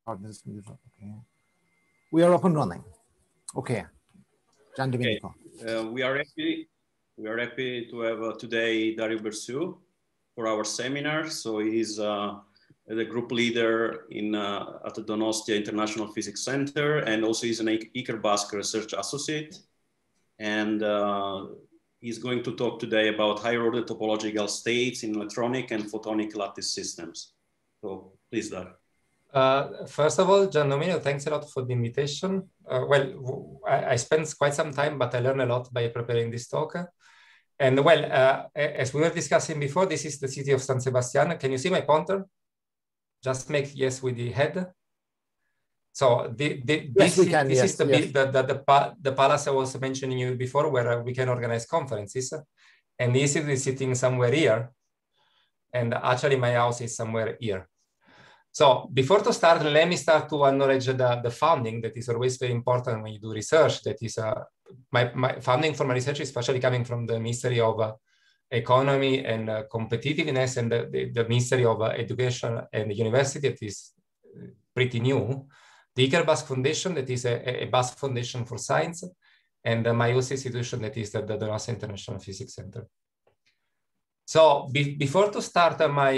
Okay. We are up and running. Okay. Gian Domenico. Okay. We are happy to have today Dario Bersu for our seminar. So he's the group leader at the Donostia International Physics Center, and also he's an Ikerbasque Research Associate. And he's going to talk today about higher order topological states in electronic and photonic lattice systems. So please, Dario. First of all, Gian Domenico, thanks a lot for the invitation. Well, I spent quite some time, but I learned a lot by preparing this talk. And well, as we were discussing before, this is the city of San Sebastian. Can you see my pointer? Just make yes with the head. So this is the palace I was mentioning you before, where we can organize conferences. And this is sitting somewhere here. And actually my house is somewhere here. So before to start, let me start to acknowledge the funding that is always very important when you do research. That is my funding for my research is especially coming from the Ministry of Economy and Competitiveness, and the Ministry of Education and University that is pretty new. The Ikerbasque Foundation, that is a Basque Foundation for Science, and my host institution, that is the Donostia International Physics Center. So before to start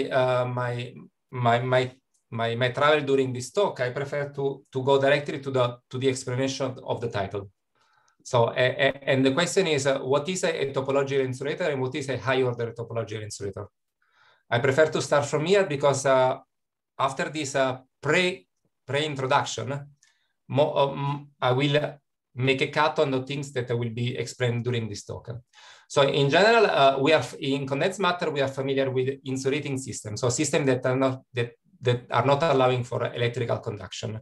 my travel during this talk, I prefer to go directly to the explanation of the title. So, and the question is, what is a topological insulator and what is a high order topological insulator? I prefer to start from here because after this pre-introduction, I will make a cut on the things that will be explained during this talk. So in general, we are in condensed matter, we are familiar with insulating systems, so systems that are not allowing for electrical conduction.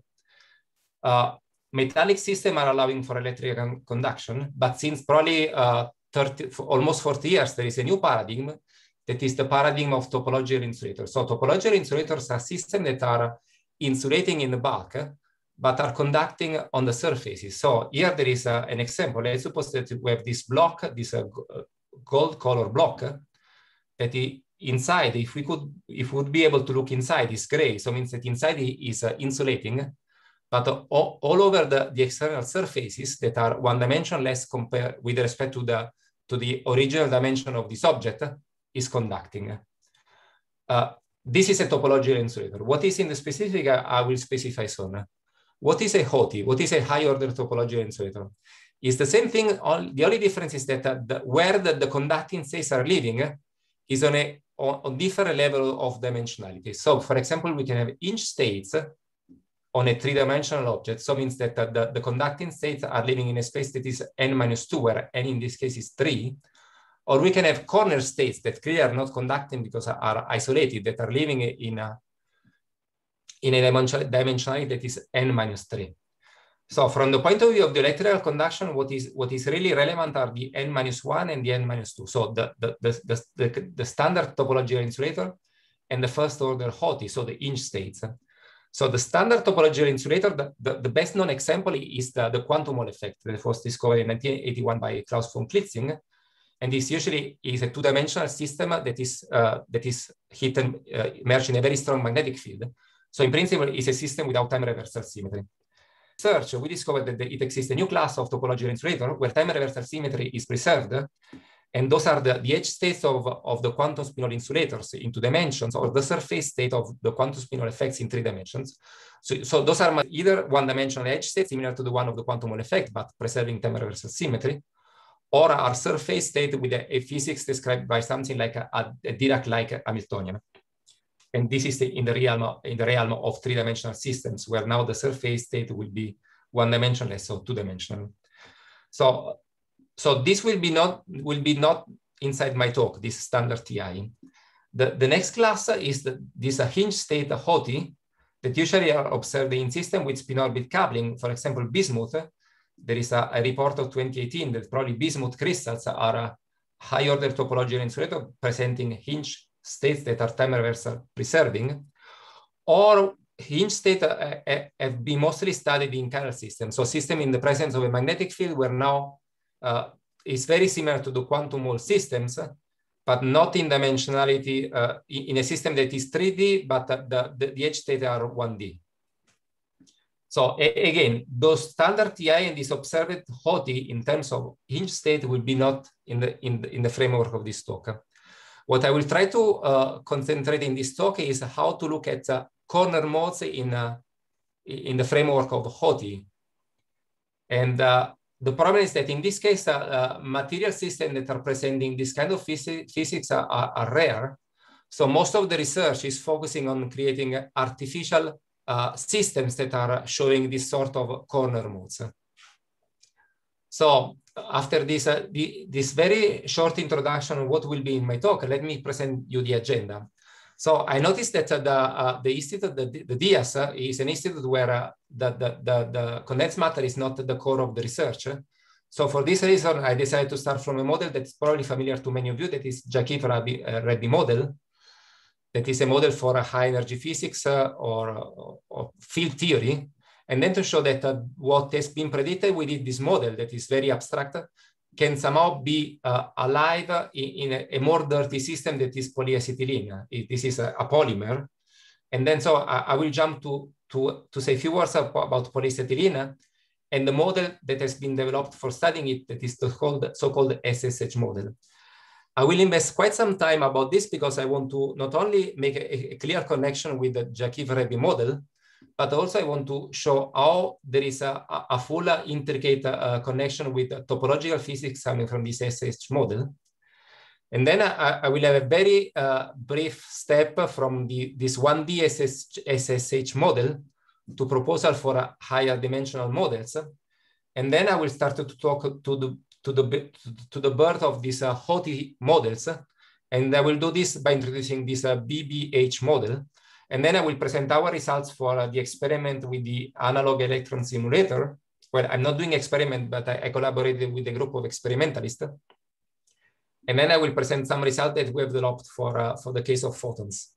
Metallic systems are allowing for electrical conduction, but since probably almost 40 years, there is a new paradigm that is the paradigm of topological insulators. So topological insulators are systems that are insulating in the bulk, but are conducting on the surfaces. So here there is an example. Let's suppose that we have this block, this gold color block, that inside, if we would be able to look inside, is gray. So it means that inside is insulating, but all over the external surfaces that are one-dimensionless compared with respect to the original dimension of this object is conducting. This is a topological insulator. What is in the specific, I will specify soon. What is a HOTI? What is a high order topological insulator? It's the same thing. The only difference is that where the conducting states are living is on a different level of dimensionality. So for example, we can have inch states on a three-dimensional object. So it means that the conducting states are living in a space that is n-2, where n in this case is 3. Or we can have corner states that clearly are not conducting because are isolated, that are living in a dimensionality that is n-3. So from the point of view of the electrical conduction, what is really relevant are the n-1 and the n-2. So the standard topological insulator and the first order HOTI, so the inch states. So the standard topological insulator, the best known example is the quantum Hall effect that was discovered in 1981 by Klaus von Klitzing. And this usually is a two-dimensional system that is hit and merged in a very strong magnetic field. So in principle, it's a system without time reversal symmetry. Research, we discovered that it exists a new class of topological insulator where time reversal symmetry is preserved. And those are the edge states of the quantum spinol insulators in 2 dimensions, or the surface state of the quantum spinol effects in 3 dimensions. So those are either one-dimensional edge states similar to the one of the quantum Hall effect, but preserving time reversal symmetry, or are surface state with a physics described by something like a Dirac-like Hamiltonian. And this is in the realm of 3-dimensional systems, where now the surface state will be one-dimensionless, so 2-dimensional. So this will be not inside my talk, this standard TI. The next class is this hinge state HOTI that usually are observed in system with spin-orbit coupling. For example, bismuth. There is a report of 2018 that probably bismuth crystals are a high-order topological insulator presenting hinge states that are time reversal preserving, or hinge states have been mostly studied in chiral systems. So system in the presence of a magnetic field where now is very similar to the quantum Hall systems, but not in dimensionality in a system that is 3D, but the edge states are 1D. So again, those standard TI and this observed HOTI in terms of hinge state will be not in the framework of this talk. What I will try to concentrate in this talk is how to look at corner modes in the framework of HOTI. And the problem is that in this case, material systems that are presenting this kind of physics are rare. So most of the research is focusing on creating artificial systems that are showing this sort of corner modes. So after this, this very short introduction of what will be in my talk, let me present you the agenda. So I noticed that the institute, the DIAS, is an institute where the condensed matter is not the core of the research. So for this reason, I decided to start from a model that's probably familiar to many of you, that is Jackie and Rabbi model. That is a model for high energy physics or field theory. And then to show that what has been predicted within this model that is very abstract can somehow be alive in a more dirty system that is polyacetylene. This is a polymer. And then so I will jump to say a few words about polyacetylene and the model that has been developed for studying it, that is the so-called SSH model. I will invest quite some time about this because I want to not only make a clear connection with the Jackie and Rabbi model, but also I want to show how there is a full intricate connection with topological physics coming from this SSH model. And then I will have a very brief step from this 1D SSH model to proposal for higher dimensional models. And then I will start to talk to the birth of these HOTI models. And I will do this by introducing this BBH model. And then I will present our results for the experiment with the analog electron simulator, where I'm not doing experiment, but I collaborated with a group of experimentalists. And then I will present some results that we have developed for the case of photons.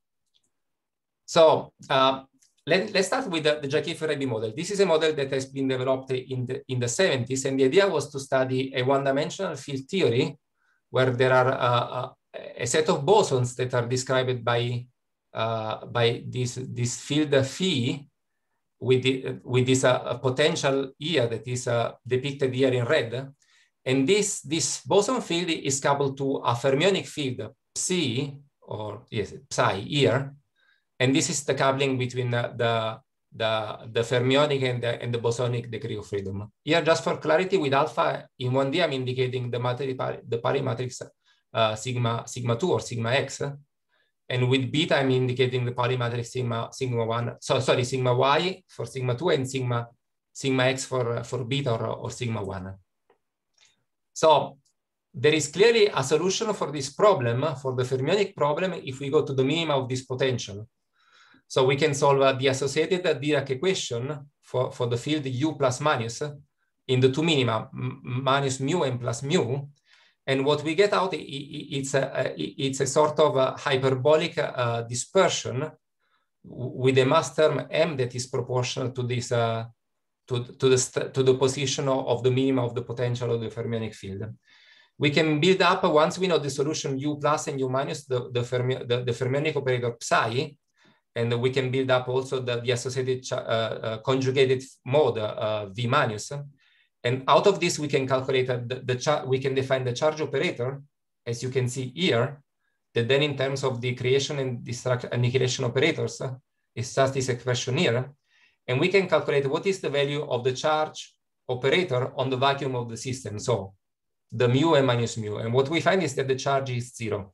So let's start with the Jackie and Rabbi model. This is a model that has been developed in the 70s. And the idea was to study a one-dimensional field theory where there are a set of bosons that are described by this field phi with this potential here that is depicted here in red. And this boson field is coupled to a fermionic field psi, or yes, psi here. And this is the coupling between the fermionic and the bosonic degree of freedom. Here, just for clarity, with alpha in 1D, I'm indicating the Pauli matrix sigma 2 or sigma x. And with beta, I'm indicating the Pauli matrix sigma 1. So sorry, sigma y for sigma 2 and sigma x for beta or sigma 1. So there is clearly a solution for this problem, for the fermionic problem, if we go to the minima of this potential. So we can solve the associated Dirac equation for the field u plus minus in the two minima, minus mu and plus mu. And what we get out, it's a sort of hyperbolic dispersion with a mass term m that is proportional to this to the position of the minima of the potential of the fermionic field. We can build up, once we know the solution u plus and u minus, the fermionic operator psi, and we can build up also the associated conjugated mode v minus. And out of this, we can calculate we can define the charge operator, as you can see here, that then in terms of the creation and annihilation operators is just this expression here. And we can calculate what is the value of the charge operator on the vacuum of the system. So the mu and minus mu. And what we find is that the charge is 0.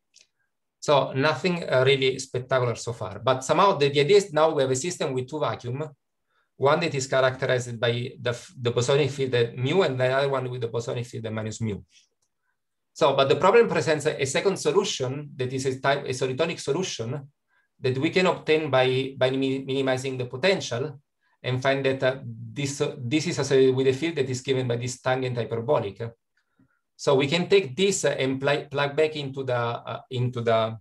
So nothing really spectacular so far. But somehow the idea is now we have a system with two vacuums. One that is characterized by the bosonic field at mu, and the other one with the bosonic field at minus mu. So, but the problem presents a second solution that is a solitonic solution that we can obtain by minimizing the potential and find that this is associated with a field that is given by this tangent hyperbolic. So we can take this and plug back into the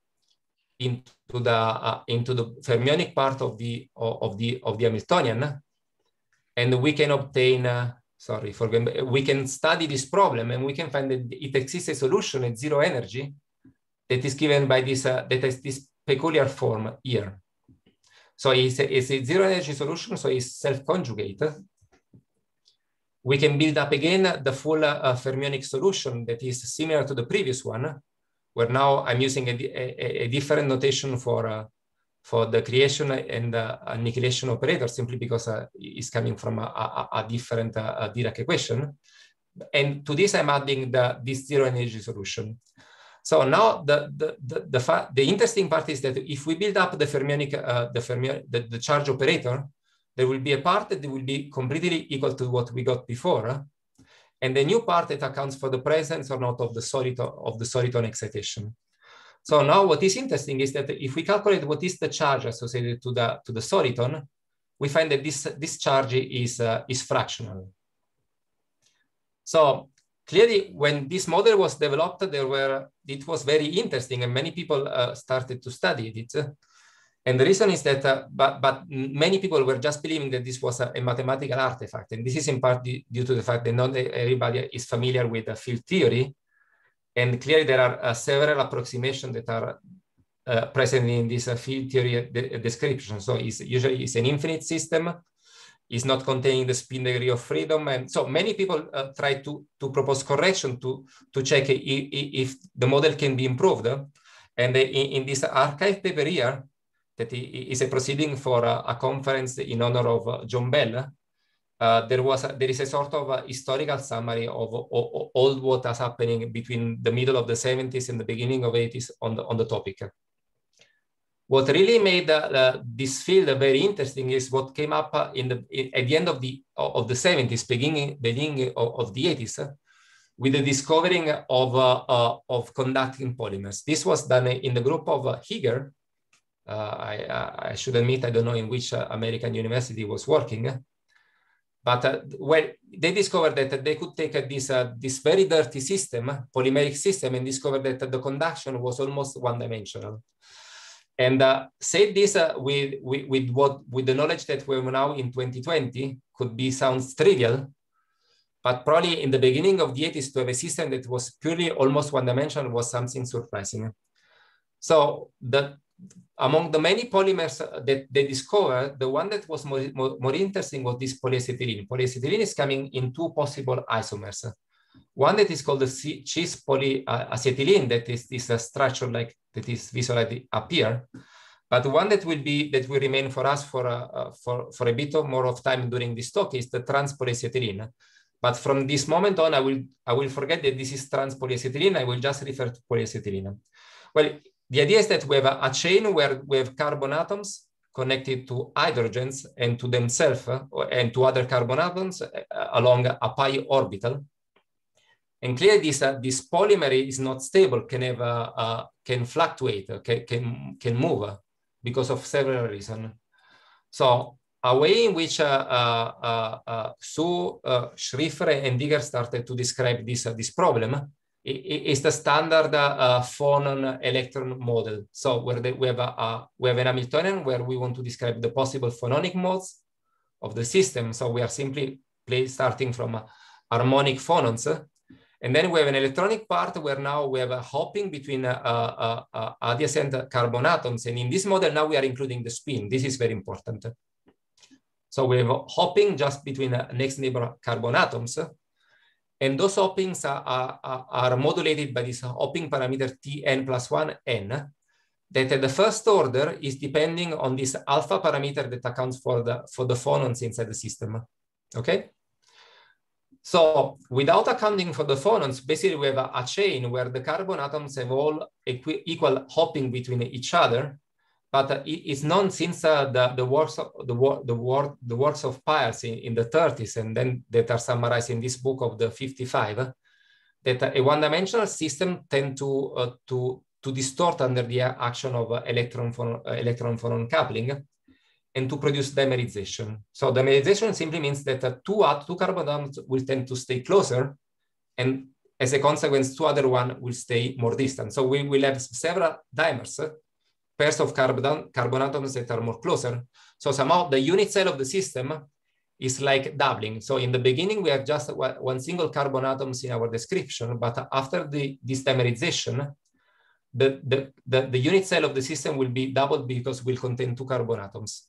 fermionic part of the Hamiltonian, and we can obtain. We can study this problem, and we can find that it exists a solution at 0 energy that is given by this that has this peculiar form here. So it's a zero energy solution, so it's self-conjugate. We can build up again the full fermionic solution that is similar to the previous one, where now I'm using a different notation for the creation and annihilation operator, simply because it's coming from a different Dirac equation. And to this, I'm adding this zero energy solution. So now the interesting part is that if we build up the fermionic, the charge operator, there will be a part that will be completely equal to what we got before, and the new part that accounts for the presence or not of the soliton excitation. So now what is interesting is that if we calculate what is the charge associated to the soliton, we find that this charge is fractional. So clearly, when this model was developed, it was very interesting, and many people started to study it. And the reason is that, but many people were just believing that this was a mathematical artifact. And this is in part due to the fact that not everybody is familiar with the field theory. And clearly there are several approximations that are present in this field theory description. So usually it's an infinite system, it's not containing the spin degree of freedom. And so many people try to propose correction to check if the model can be improved. And in this archive paper here, that is a proceeding for a conference in honor of John Bell, there is a sort of historical summary of all what is happening between the middle of the 70s and the beginning of 80s on the topic. What really made this field very interesting is what came up at the end of the 70s, beginning of the 80s, with the discovering of conducting polymers. This was done in the group of Heger. I should admit, I don't know in which American university was working, but well, they discovered that they could take this very dirty system, polymeric system, and discovered that the conduction was almost one-dimensional. And say this with the knowledge that we have now in 2020 sounds trivial, but probably in the beginning of the 80s to have a system that was purely almost one-dimensional was something surprising. So among the many polymers that they discovered, the one that was more interesting was this polyacetylene. Polyacetylene is coming in two possible isomers. One that is called the cis polyacetylene, that is this structure that is visualized up here, but one that will remain for us for a bit more of time during this talk is the trans polyacetylene. But from this moment on, I will forget that this is trans polyacetylene. I will just refer to polyacetylene. Well, the idea is that we have a chain where we have carbon atoms connected to hydrogens and to themselves and to other carbon atoms along a pi orbital. And clearly this polymer is not stable, can fluctuate, can move because of several reasons. So a way in which Su, Schrieffer, and Digger started to describe this problem is the standard phonon electron model. So where we have an Hamiltonian where we want to describe the possible phononic modes of the system. So we are simply starting from harmonic phonons. And then we have an electronic part where now we have a hopping between adjacent carbon atoms. And in this model, now we are including the spin. This is very important. So we have hopping just between next neighbor carbon atoms. And those hoppings are modulated by this hopping parameter Tn+1n, that at the first order is depending on this alpha parameter that accounts for the phonons inside the system. Okay? So without accounting for the phonons, basically we have a chain where the carbon atoms have all equal hopping between each other, but it's known since the works of Peirce in the 30s, and then that are summarized in this book of the 55, that a one-dimensional system tend to distort under the action of electron-phonon coupling, and to produce dimerization. So dimerization simply means that two carbon atoms will tend to stay closer, and as a consequence, two other ones will stay more distant. So we will have several dimers, pairs of carbon atoms that are more closer. So somehow the unit cell of the system is like doubling. So in the beginning, we have just one single carbon atoms in our description, but after this dimerization, the unit cell of the system will be doubled because we'll contain 2 carbon atoms.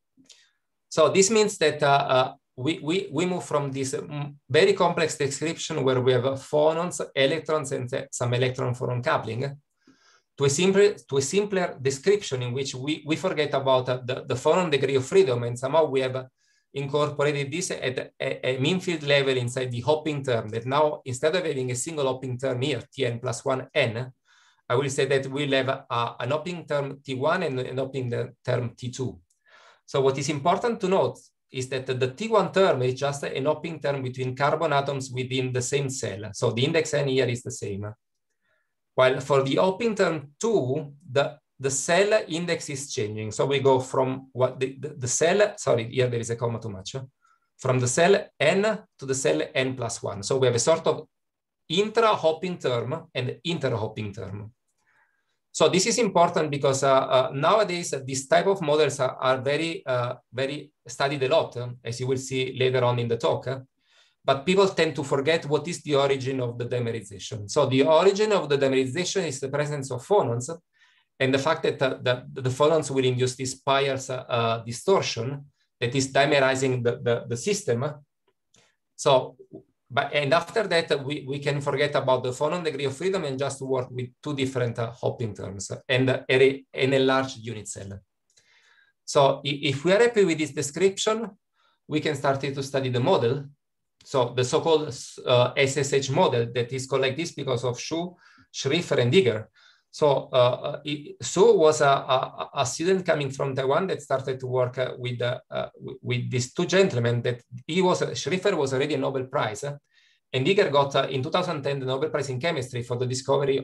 So this means that we move from this very complex description where we have phonons, electrons, and some electron-phonon coupling to a simpler description in which we forget about the phonon degree of freedom, and somehow we have incorporated this at a mean field level inside the hopping term, that now instead of having a single hopping term here, Tn plus 1n, I will say that we'll have an hopping term T1 and an hopping term T2. So what is important to note is that the T1 term is just an hopping term between carbon atoms within the same cell. So the index n here is the same. While for the hopping term 2, the cell index is changing. So we go from what the cell, sorry, here there is a comma too much, from the cell n to the cell n plus 1. So we have a sort of intra-hopping term and inter-hopping term. So this is important because nowadays this type of models are very studied a lot, as you will see later on in the talk. But people tend to forget what is the origin of the dimerization. So the origin of the dimerization is the presence of phonons and the fact that the phonons will induce this Peier's distortion that is dimerizing the system. So, and after that, we can forget about the phonon degree of freedom and just work with 2 different hopping terms and an enlarged unit cell. So if we are happy with this description, we can start to study the model. So the so-called SSH model that is called like this because of Xu, Schrieffer, and Digger. So Xu was a student coming from Taiwan that started to work with these 2 gentlemen that Schrieffer was already a Nobel Prize, and Digger got in 2010 the Nobel Prize in chemistry for the discovery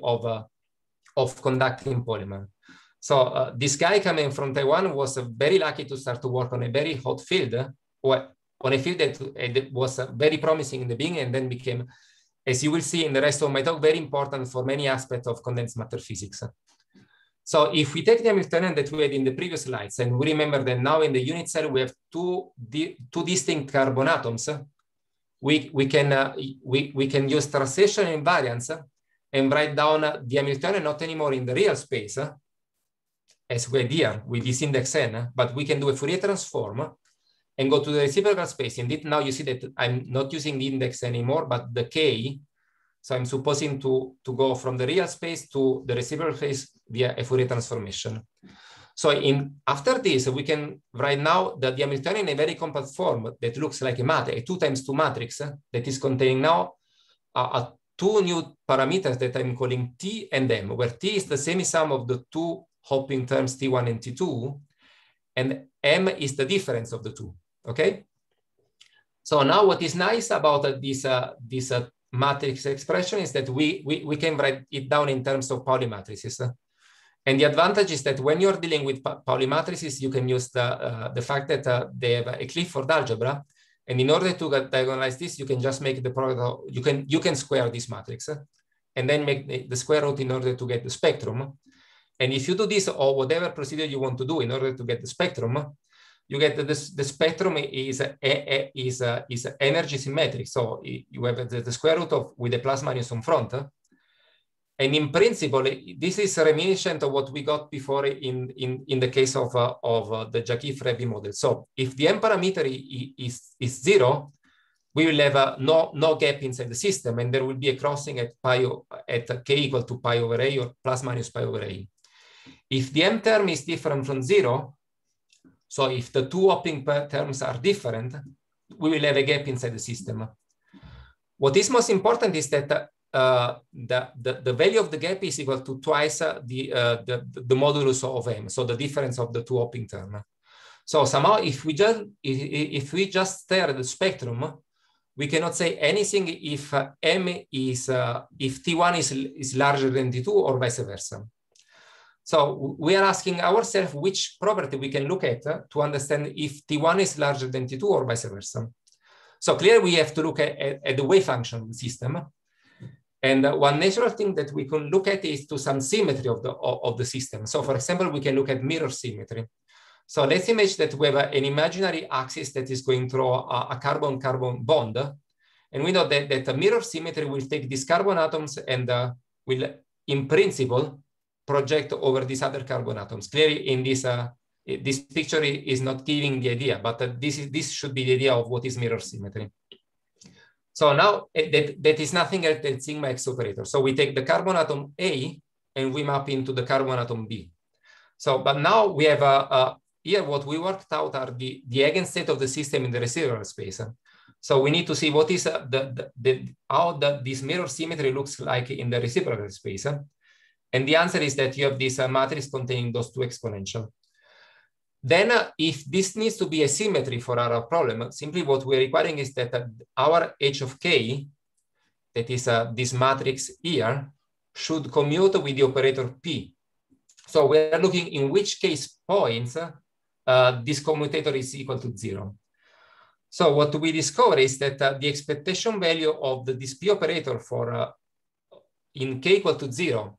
of conducting polymer. So this guy coming from Taiwan was very lucky to start to work on a very hot field, on a field that was very promising in the beginning and then became, as you will see in the rest of my talk, very important for many aspects of condensed matter physics. So if we take the Hamiltonian that we had in the previous slides, and we remember that now in the unit cell we have two distinct carbon atoms, we can use translation invariance and write down the Hamiltonian not anymore in the real space, as we had here with this index n, but we can do a Fourier transform and go to the reciprocal space. Indeed, now you see that I'm not using the index anymore, but the k. So I'm supposing to go from the real space to the reciprocal space via a Fourier transformation. So after this, we can write now the Hamiltonian in a very compact form that looks like a 2 times 2 matrix that is containing now 2 new parameters that I'm calling T and M, where T is the semi-sum of the 2 hopping terms T1 and T2, and M is the difference of the 2. Okay. So now what is nice about this matrix expression is that we can write it down in terms of Pauli matrices. And the advantage is that when you're dealing with Pauli matrices, you can use the fact that they have a Clifford algebra. And in order to diagonalize this, you can just make the product, you can square this matrix and then make the square root in order to get the spectrum. And if you do this or whatever procedure you want to do in order to get the spectrum, you get the spectrum is energy symmetric. So you have the square root with a plus minus on front. And in principle, this is reminiscent of what we got before in the case of the Jackie-Rebbi model. So if the M parameter is 0, we will have no gap inside the system, and there will be a crossing at k equal to pi over a or plus minus pi over a. If the M term is different from 0, so if the 2 hopping terms are different, we will have a gap inside the system. What is most important is that the value of the gap is equal to twice the modulus of M, so the difference of the 2 hopping term. So somehow, if we just stare at the spectrum, we cannot say anything if M is if T1 is larger than T2 or vice versa. So we are asking ourselves which property we can look at to understand if T1 is larger than T2 or vice versa. So clearly we have to look at the wave function of the system. And one natural thing that we can look at is to some symmetry of the system. So for example, we can look at mirror symmetry. So let's imagine that we have an imaginary axis that is going through a carbon-carbon bond. And we know that a mirror symmetry will take these carbon atoms and will, in principle, project over these other carbon atoms. Clearly, in this this picture is not giving the idea, but this should be the idea of what is mirror symmetry. So now that is nothing else than sigma X operator. So we take the carbon atom A and we map into the carbon atom B. So, but now we have here what we worked out are the eigenstate of the system in the residual space. So we need to see what is how this mirror symmetry looks like in the reciprocal space. And the answer is that you have this matrix containing those two exponential. Then if this needs to be a symmetry for our problem, simply what we're requiring is that our h of k, that is this matrix here, should commute with the operator p. So we're looking in which case points this commutator is equal to 0. So what we discover is that the expectation value of this p operator for in k equal to 0,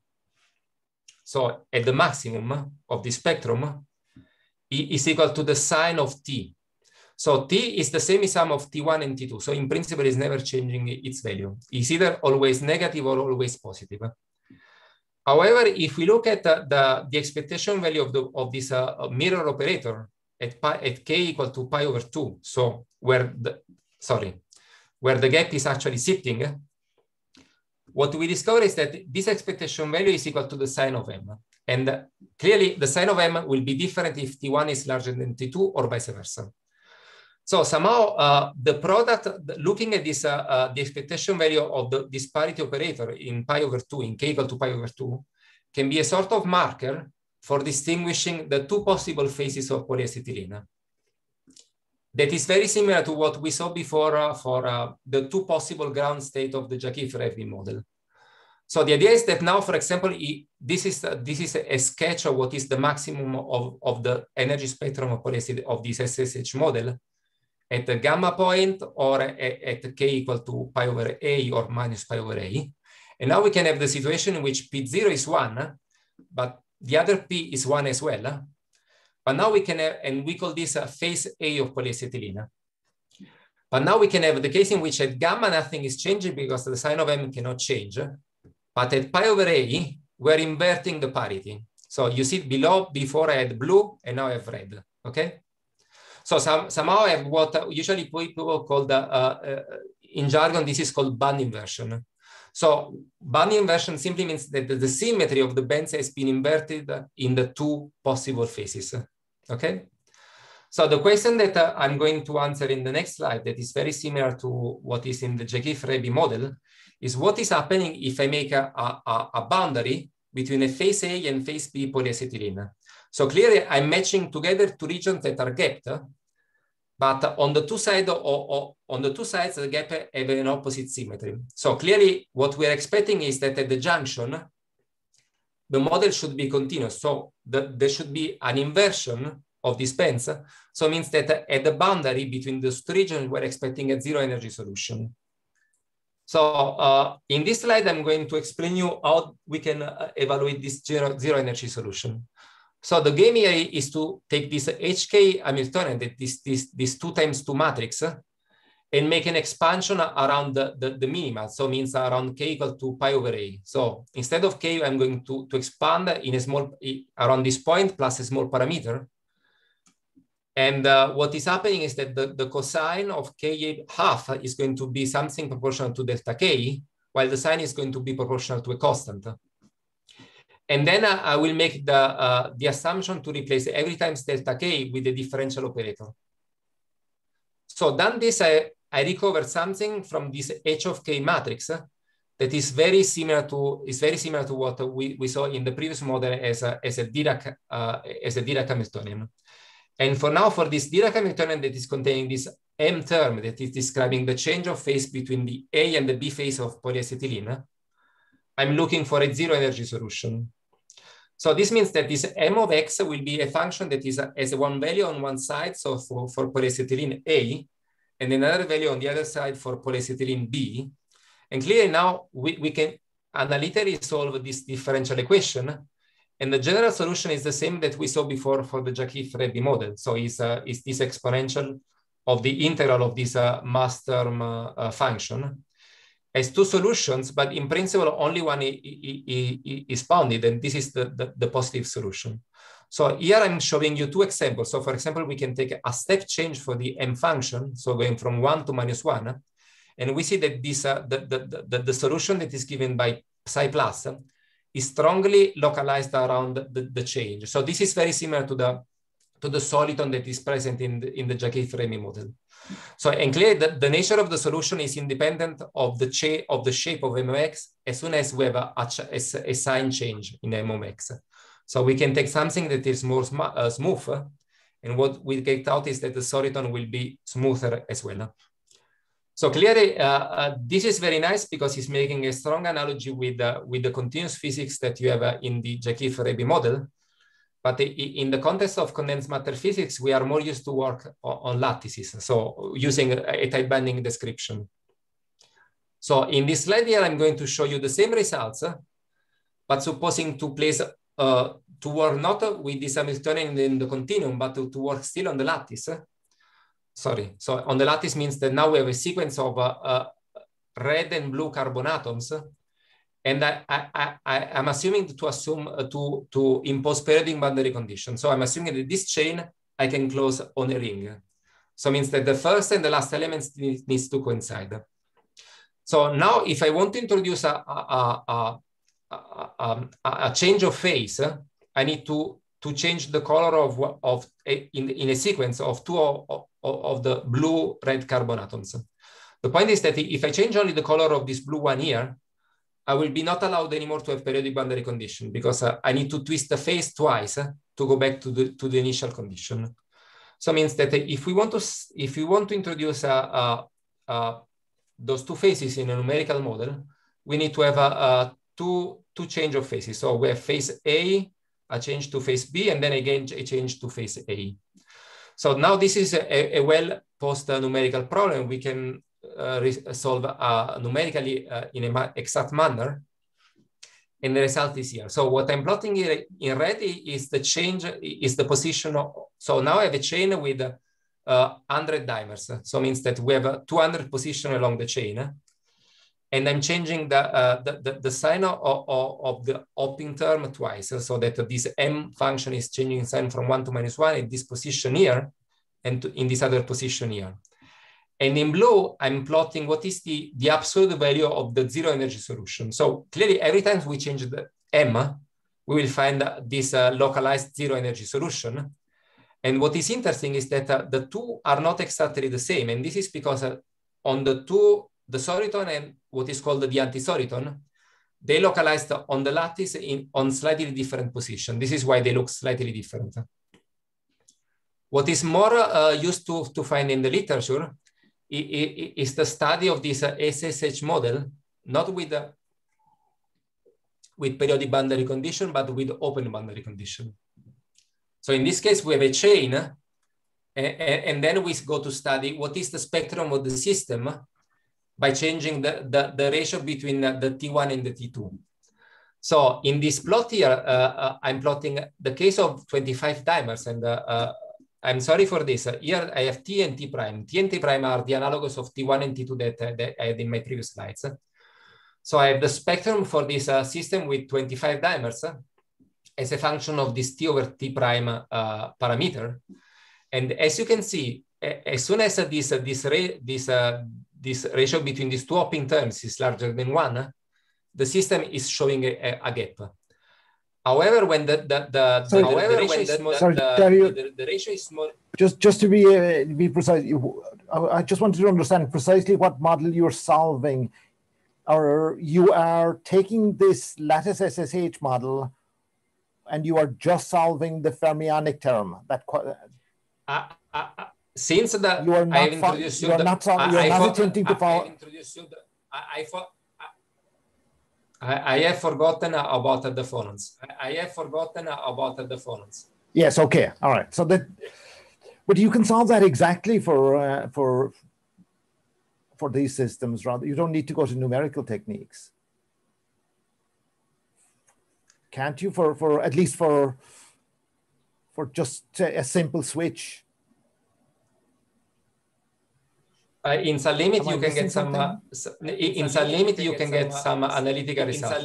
so at the maximum of the spectrum, is equal to the sine of t. So t is the same sum of t1 and t2. So in principle, it's never changing its value. It's either always negative or always positive. However, if we look at the expectation value of this mirror operator at k equal to pi over 2, so where the gap is actually sitting, what we discover is that this expectation value is equal to the sine of m. And clearly, the sine of m will be different if t1 is larger than t2 or vice versa. So somehow the product, looking at this, the expectation value of the disparity operator in pi over 2, in k equal to pi over 2, can be a sort of marker for distinguishing the two possible phases of polyacetylene. That is very similar to what we saw before for the two possible ground state of the Jackie-Rebbi model. So the idea is that now, for example, this is a sketch of what is the maximum of the energy spectrum of polyacetylene of this SSH model at the gamma point or at k equal to pi over a or minus pi over a. And now we can have the situation in which P0 is 1, but the other P is 1 as well. But now we can have, and we call this phase A of polyacetylene. But now we can have the case in which at gamma nothing is changing because the sign of M cannot change. But at pi over A, we're inverting the parity. So you see below, before I had blue, and now I have red, okay? So somehow I have what usually people call in jargon, this is called band inversion. So band inversion simply means that the symmetry of the bands has been inverted in the two possible phases, okay? So the question that I'm going to answer in the next slide that is very similar to what is in the Jackie-Rebbi model is what is happening if I make a boundary between a phase A and phase B polyacetylene. So clearly I'm matching together two regions that are gapped, but on the two sides the gap have an opposite symmetry. So clearly what we're expecting is that at the junction, the model should be continuous. So there should be an inversion of these bands. So it means that at the boundary between those two regions, we're expecting a zero energy solution. So in this slide, I'm going to explain you how we can evaluate this zero energy solution. So the game here is to take this HK Hamiltonian, this 2 times 2 matrix, and make an expansion around the minima. So means around k equal to pi over a. So instead of k, I'm going to expand in a small around this point plus a small parameter. And what is happening is that the cosine of k half is going to be something proportional to delta k, while the sine is going to be proportional to a constant. And then I will make the assumption to replace every times delta k with a differential operator. So done this, I recovered something from this h of k matrix that is very similar to what we saw in the previous model as a Dirac Hamiltonian. And for now, for this Dirac Hamiltonian that is containing this M term that is describing the change of phase between the A and the B phase of polyacetylene, I'm looking for a zero energy solution. So this means that this M of X will be a function that has one value on one side, so for polyacetylene A, and another value on the other side for polyacetylene B. And clearly now we can analytically solve this differential equation. And the general solution is the same that we saw before for the Jackie-Rebbi model. So it's this exponential of the integral of this mass term function. as two solutions, but in principle, only one is bounded, and this is the positive solution. So here I'm showing you two examples. So for example, we can take a step change for the M function, so going from 1 to -1, and we see that this the solution that is given by psi plus is strongly localized around the change. So this is very similar to the soliton that is present in the Jackie-Rebbi model. So, and clearly the nature of the solution is independent of the shape of MOX as soon as we have a sign change in MOX. So we can take something that is more smooth, and what we get out is that the soliton will be smoother as well. So clearly, this is very nice because it's making a strong analogy with the continuous physics that you have in the Jackie-Rebbi model. But in the context of condensed matter physics, we are more used to work on lattices, so using a tight binding description. So in this slide here, I'm going to show you the same results, but supposing to place to work not with this Hamiltonian in the continuum, but to work still on the lattice. Sorry, so on the lattice means that now we have a sequence of red and blue carbon atoms. And I'm assuming to impose periodic boundary conditions. So I'm assuming that this chain I can close on a ring. So it means that the first and the last elements needs to coincide. So now if I want to introduce a change of phase, I need to change the color in a sequence of two of the blue-red carbon atoms. The point is that if I change only the color of this blue one here, I will be not allowed anymore to have periodic boundary condition because I need to twist the phase twice to go back to the initial condition. So it means that if we want to introduce those two phases in a numerical model, we need to have two change of phases. So we have phase A, a change to phase B, and then again a change to phase A. So now this is a well-posed numerical problem. We can solve numerically in an exact manner, and the result is here. So what I'm plotting here in red is the change, is the position of, so now I have a chain with 100 dimers. So it means that we have 200 positions along the chain, and I'm changing the sign of the hopping term twice, so that this M function is changing sign from 1 to -1 in this position here, and in this other position here. And in blue, I'm plotting what is the absolute value of the zero energy solution. So clearly, every time we change the M, we will find this localized zero energy solution. And what is interesting is that the two are not exactly the same. And this is because on the two, the soliton and what is called the anti-soliton, they localized on the lattice on slightly different position. This is why they look slightly different. What is more used to find in the literature is the study of this SSH model, not with periodic boundary condition, but with open boundary condition. So in this case, we have a chain, and then we go to study what is the spectrum of the system by changing the ratio between the T1 and the T2. So in this plot here, I'm plotting the case of 25 dimers, and I'm sorry for this. Here I have T and T prime. T and T prime are the analogues of T1 and T2 that I had in my previous slides. So I have the spectrum for this system with 25 dimers as a function of this T over T prime parameter. And as you can see, as soon as this ratio between these two hopping terms is larger than 1, the system is showing a gap. However, when the ratio is small. Just to be precise, I just wanted to understand precisely what model you're solving. Or you are taking this lattice SSH model, and you are just solving the fermionic term. That since that you are not, I've introduced you are not attempting to follow. I have forgotten about the phonons. Yes. Okay. All right. So that, but you can solve that exactly for these systems. Rather, you don't need to go to numerical techniques, can't you? For at least for just a simple switch. In some limit, you can get some. In some limit, you can get some analytical results.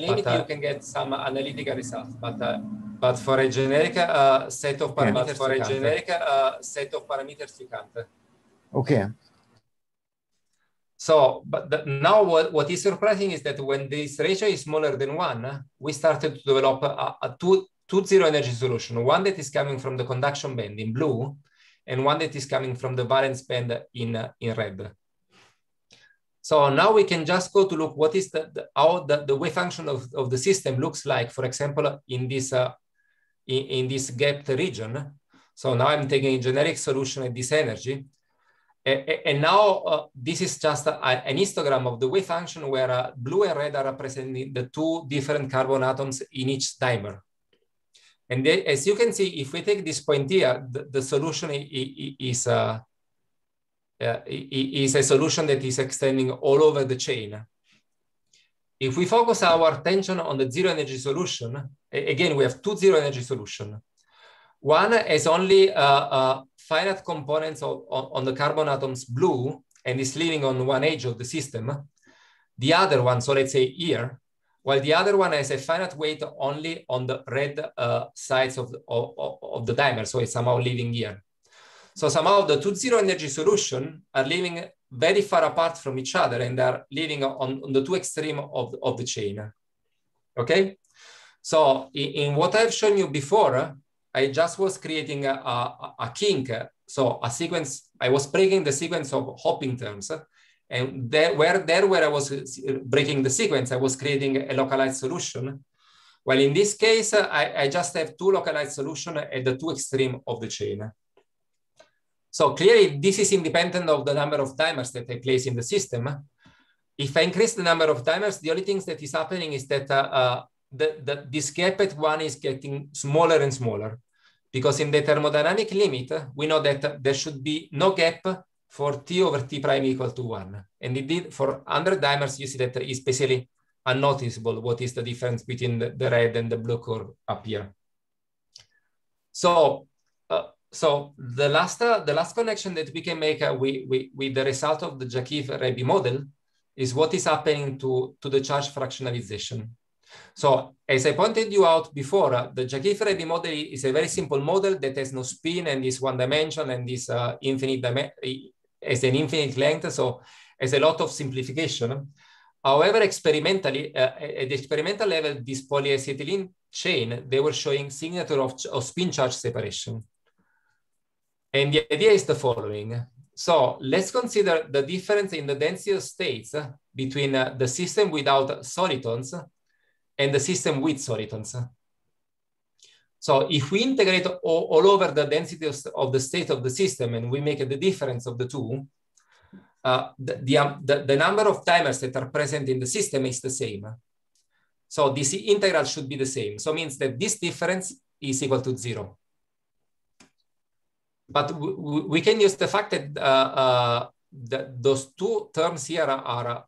But for a generic set of parameters, you can't. Okay. So, but now what is surprising is that when this ratio is smaller than 1, we started to develop a two zero energy solution. One that is coming from the conduction band in blue, and one that is coming from the valence band in red. So now we can just go to look what is how the wave function of the system looks like, for example, in this gapped region. So now I'm taking a generic solution at this energy. And now this is just an histogram of the wave function where blue and red are representing the two different carbon atoms in each dimer. And as you can see, if we take this point here, the solution is a solution that is extending all over the chain. If we focus our attention on the zero energy solution, again, we have two zero energy solutions. One has only finite components on the carbon atoms blue and is living on one edge of the system. The other one, so let's say here, while the other one has a finite weight only on the red sides of the dimer, so it's somehow living here. So somehow the two zero energy solutions are living very far apart from each other and are living on the two extremes of the chain. Okay? So in what I've shown you before, I just was creating a kink, so a sequence. I was breaking the sequence of hopping terms, and where I was breaking the sequence, I was creating a localized solution. Well, in this case, I just have two localized solutions at the two extremes of the chain. So clearly, this is independent of the number of dimers that I place in the system. If I increase the number of dimers, the only thing that is happening is that this gap at 1 is getting smaller and smaller, because in the thermodynamic limit, we know that there should be no gap for T over T prime equal to 1. And indeed, for 100 dimers, you see that it's basically unnoticeable what is the difference between the red and the blue curve up here. So, the last connection that we can make with the result of the Jackie-Rebbi model is what is happening to the charge fractionalization. So as I pointed you out before, the Jackie-Rebbi model is a very simple model that has no spin and is one dimension and is has an infinite length, so has a lot of simplification. However, experimentally, at the experimental level, this polyacetylene chain, they were showing signature of spin charge separation. And the idea is the following. So let's consider the difference in the density of states between the system without solitons and the system with solitons. So if we integrate all over the density of the state of the system and we make the difference of the two, the number of dimers that are present in the system is the same. So this integral should be the same. So it means that this difference is equal to 0. But we can use the fact that those two terms here are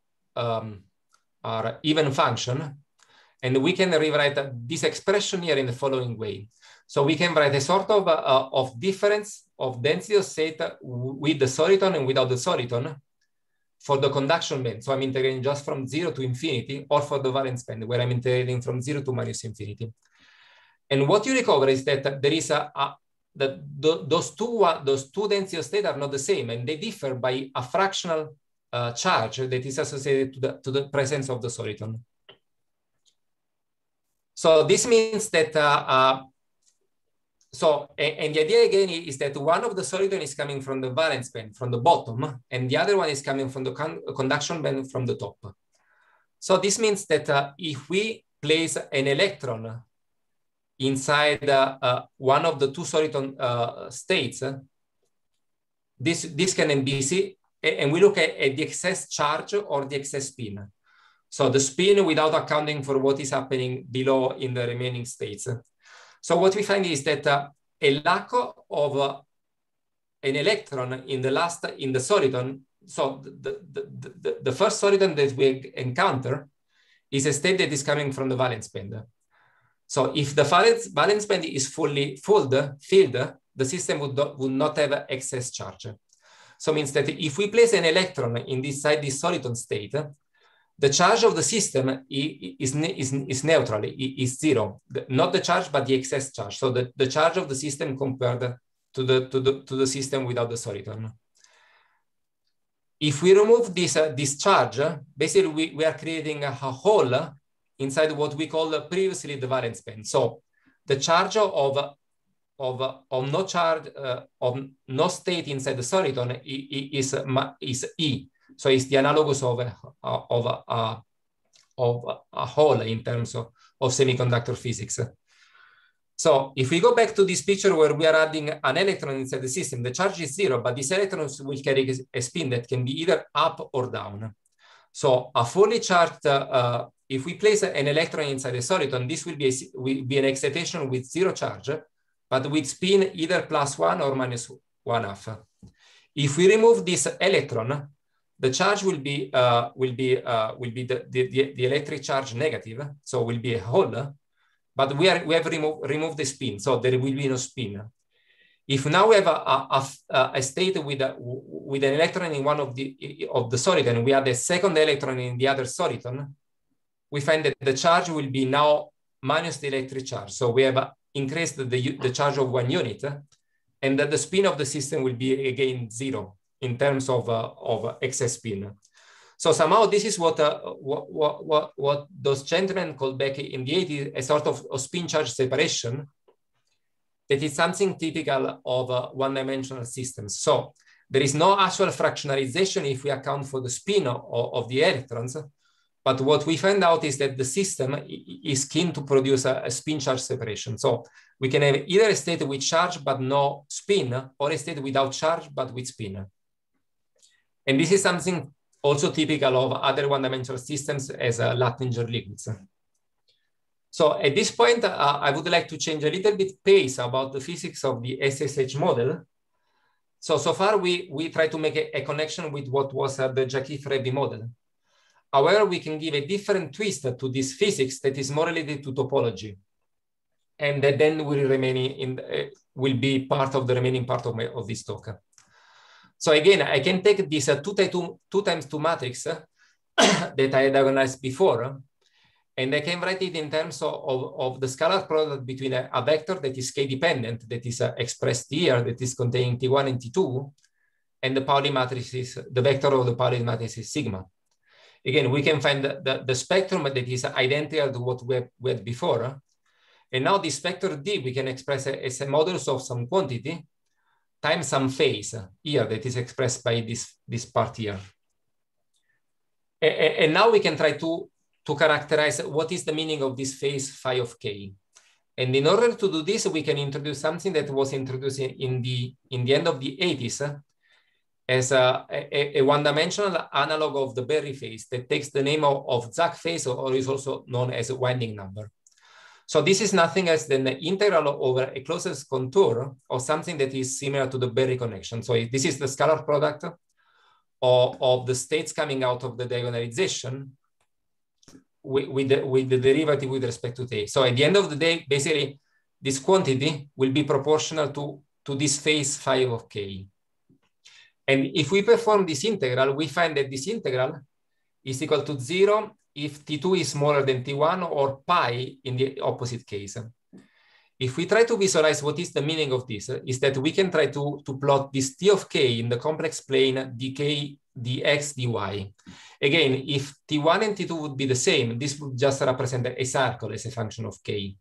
even function. And we can rewrite this expression here in the following way. So we can write a sort of difference of density of state with the soliton and without the soliton for the conduction band. So I'm integrating just from 0 to infinity, or for the valence band, where I'm integrating from 0 to minus infinity. And what you recover is that there is those two density of state are not the same, and they differ by a fractional charge that is associated to the presence of the soliton. So this means that, and the idea again is that one of the soliton is coming from the valence band, from the bottom, and the other one is coming from the conduction band from the top. So this means that if we place an electron inside one of the two soliton states, this can be seen, and we look at the excess charge or the excess spin. So the spin without accounting for what is happening below in the remaining states. So what we find is that a lack of an electron in the soliton, so the first soliton that we encounter is a state that is coming from the valence band. So if the valence band is fully filled, the system would not have excess charge. So it means that if we place an electron inside this soliton state, the charge of the system is neutral, is zero. Not the charge, but the excess charge. So the charge of the system compared to the system without the soliton. If we remove this charge, basically we are creating a hole inside what we call previously the valence band. So the charge of no state inside the soliton is E. So it's the analogous of a hole in terms of semiconductor physics. So if we go back to this picture where we are adding an electron inside the system, the charge is zero, but these electrons will carry a spin that can be either up or down. So a fully charged, if we place an electron inside a soliton, this will be an excitation with zero charge, but with spin either +1 or -1/2. If we remove this electron, the charge will be the electric charge negative, so will be a hole. But we have removed the spin, so there will be no spin. If now we have a state with an electron in one of the soliton, we add a second electron in the other soliton, we find that the charge will be now minus the electric charge. So we have increased the charge of 1 unit, and that the spin of the system will be again zero in terms of excess spin. So somehow this is what those gentlemen called back in the 80s a sort of spin charge separation. That is something typical of one-dimensional systems. So there is no actual fractionalization if we account for the spin of the electrons. But what we find out is that the system is keen to produce a spin charge separation. So we can have either a state with charge but no spin, or a state without charge but with spin. And this is something also typical of other one-dimensional systems as Luttinger liquids. So at this point, I would like to change a little bit pace about the physics of the SSH model. So far we try to make a connection with what was the Jackie-Rebbi model. However, we can give a different twist to this physics that is more related to topology. And that then will be part of the remaining part of this talk. So again, I can take this 2 times 2 matrix that I diagonalized before, and I can write it in terms of the scalar product between a vector that is k-dependent, that is expressed here, that is containing T1 and T2, and the Pauli matrix is, the vector of the Pauli matrix is sigma. Again, we can find the spectrum that is identical to what we had before. And now this vector D, we can express as a modulus of some quantity times some phase here that is expressed by this part here. And now we can try to characterize what is the meaning of this phase phi of k. And in order to do this, we can introduce something that was introduced in the end of the 80s as a one-dimensional analog of the Berry phase that takes the name of Zach phase, or is also known as a winding number. So this is nothing else than the integral over a closest contour of something that is similar to the Berry connection. So this is the scalar product of the states coming out of the diagonalization with the derivative with respect to t. So at the end of the day, basically, this quantity will be proportional to this phase phi of k. And if we perform this integral, we find that this integral is equal to 0 if T2 is smaller than T1, or pi in the opposite case. If we try to visualize what is the meaning of this, is that we can try to plot this T of k in the complex plane dk, dx, dy. Again, if T1 and T2 would be the same, this would just represent a circle as a function of k.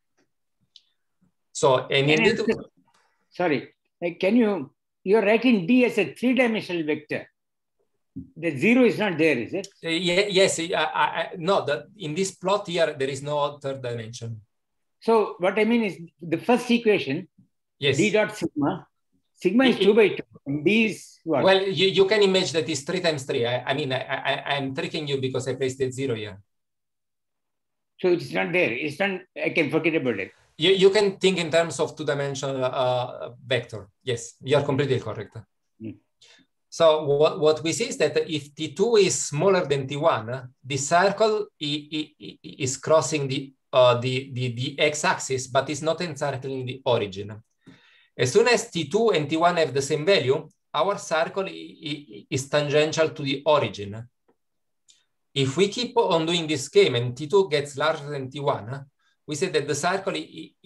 So, and indeed, sorry, you're writing D as a 3-dimensional vector. The 0 is not there, is it? Yes, no, in this plot here, there is no third dimension. So what I mean is the first equation, yes, D dot sigma is 2 by 2, and D is what? Well, you can imagine that it's 3 times 3. I'm tricking you because I placed it 0 here. So it's not there. It's not, I can forget about it. You can think in terms of 2-dimensional vector. Yes, you are completely correct. Mm. So what we see is that if T2 is smaller than T1, the circle is crossing the x-axis, but is not encircling the origin. As soon as T2 and T1 have the same value, our circle is tangential to the origin. If we keep on doing this game and T2 gets larger than T1, we say that the circle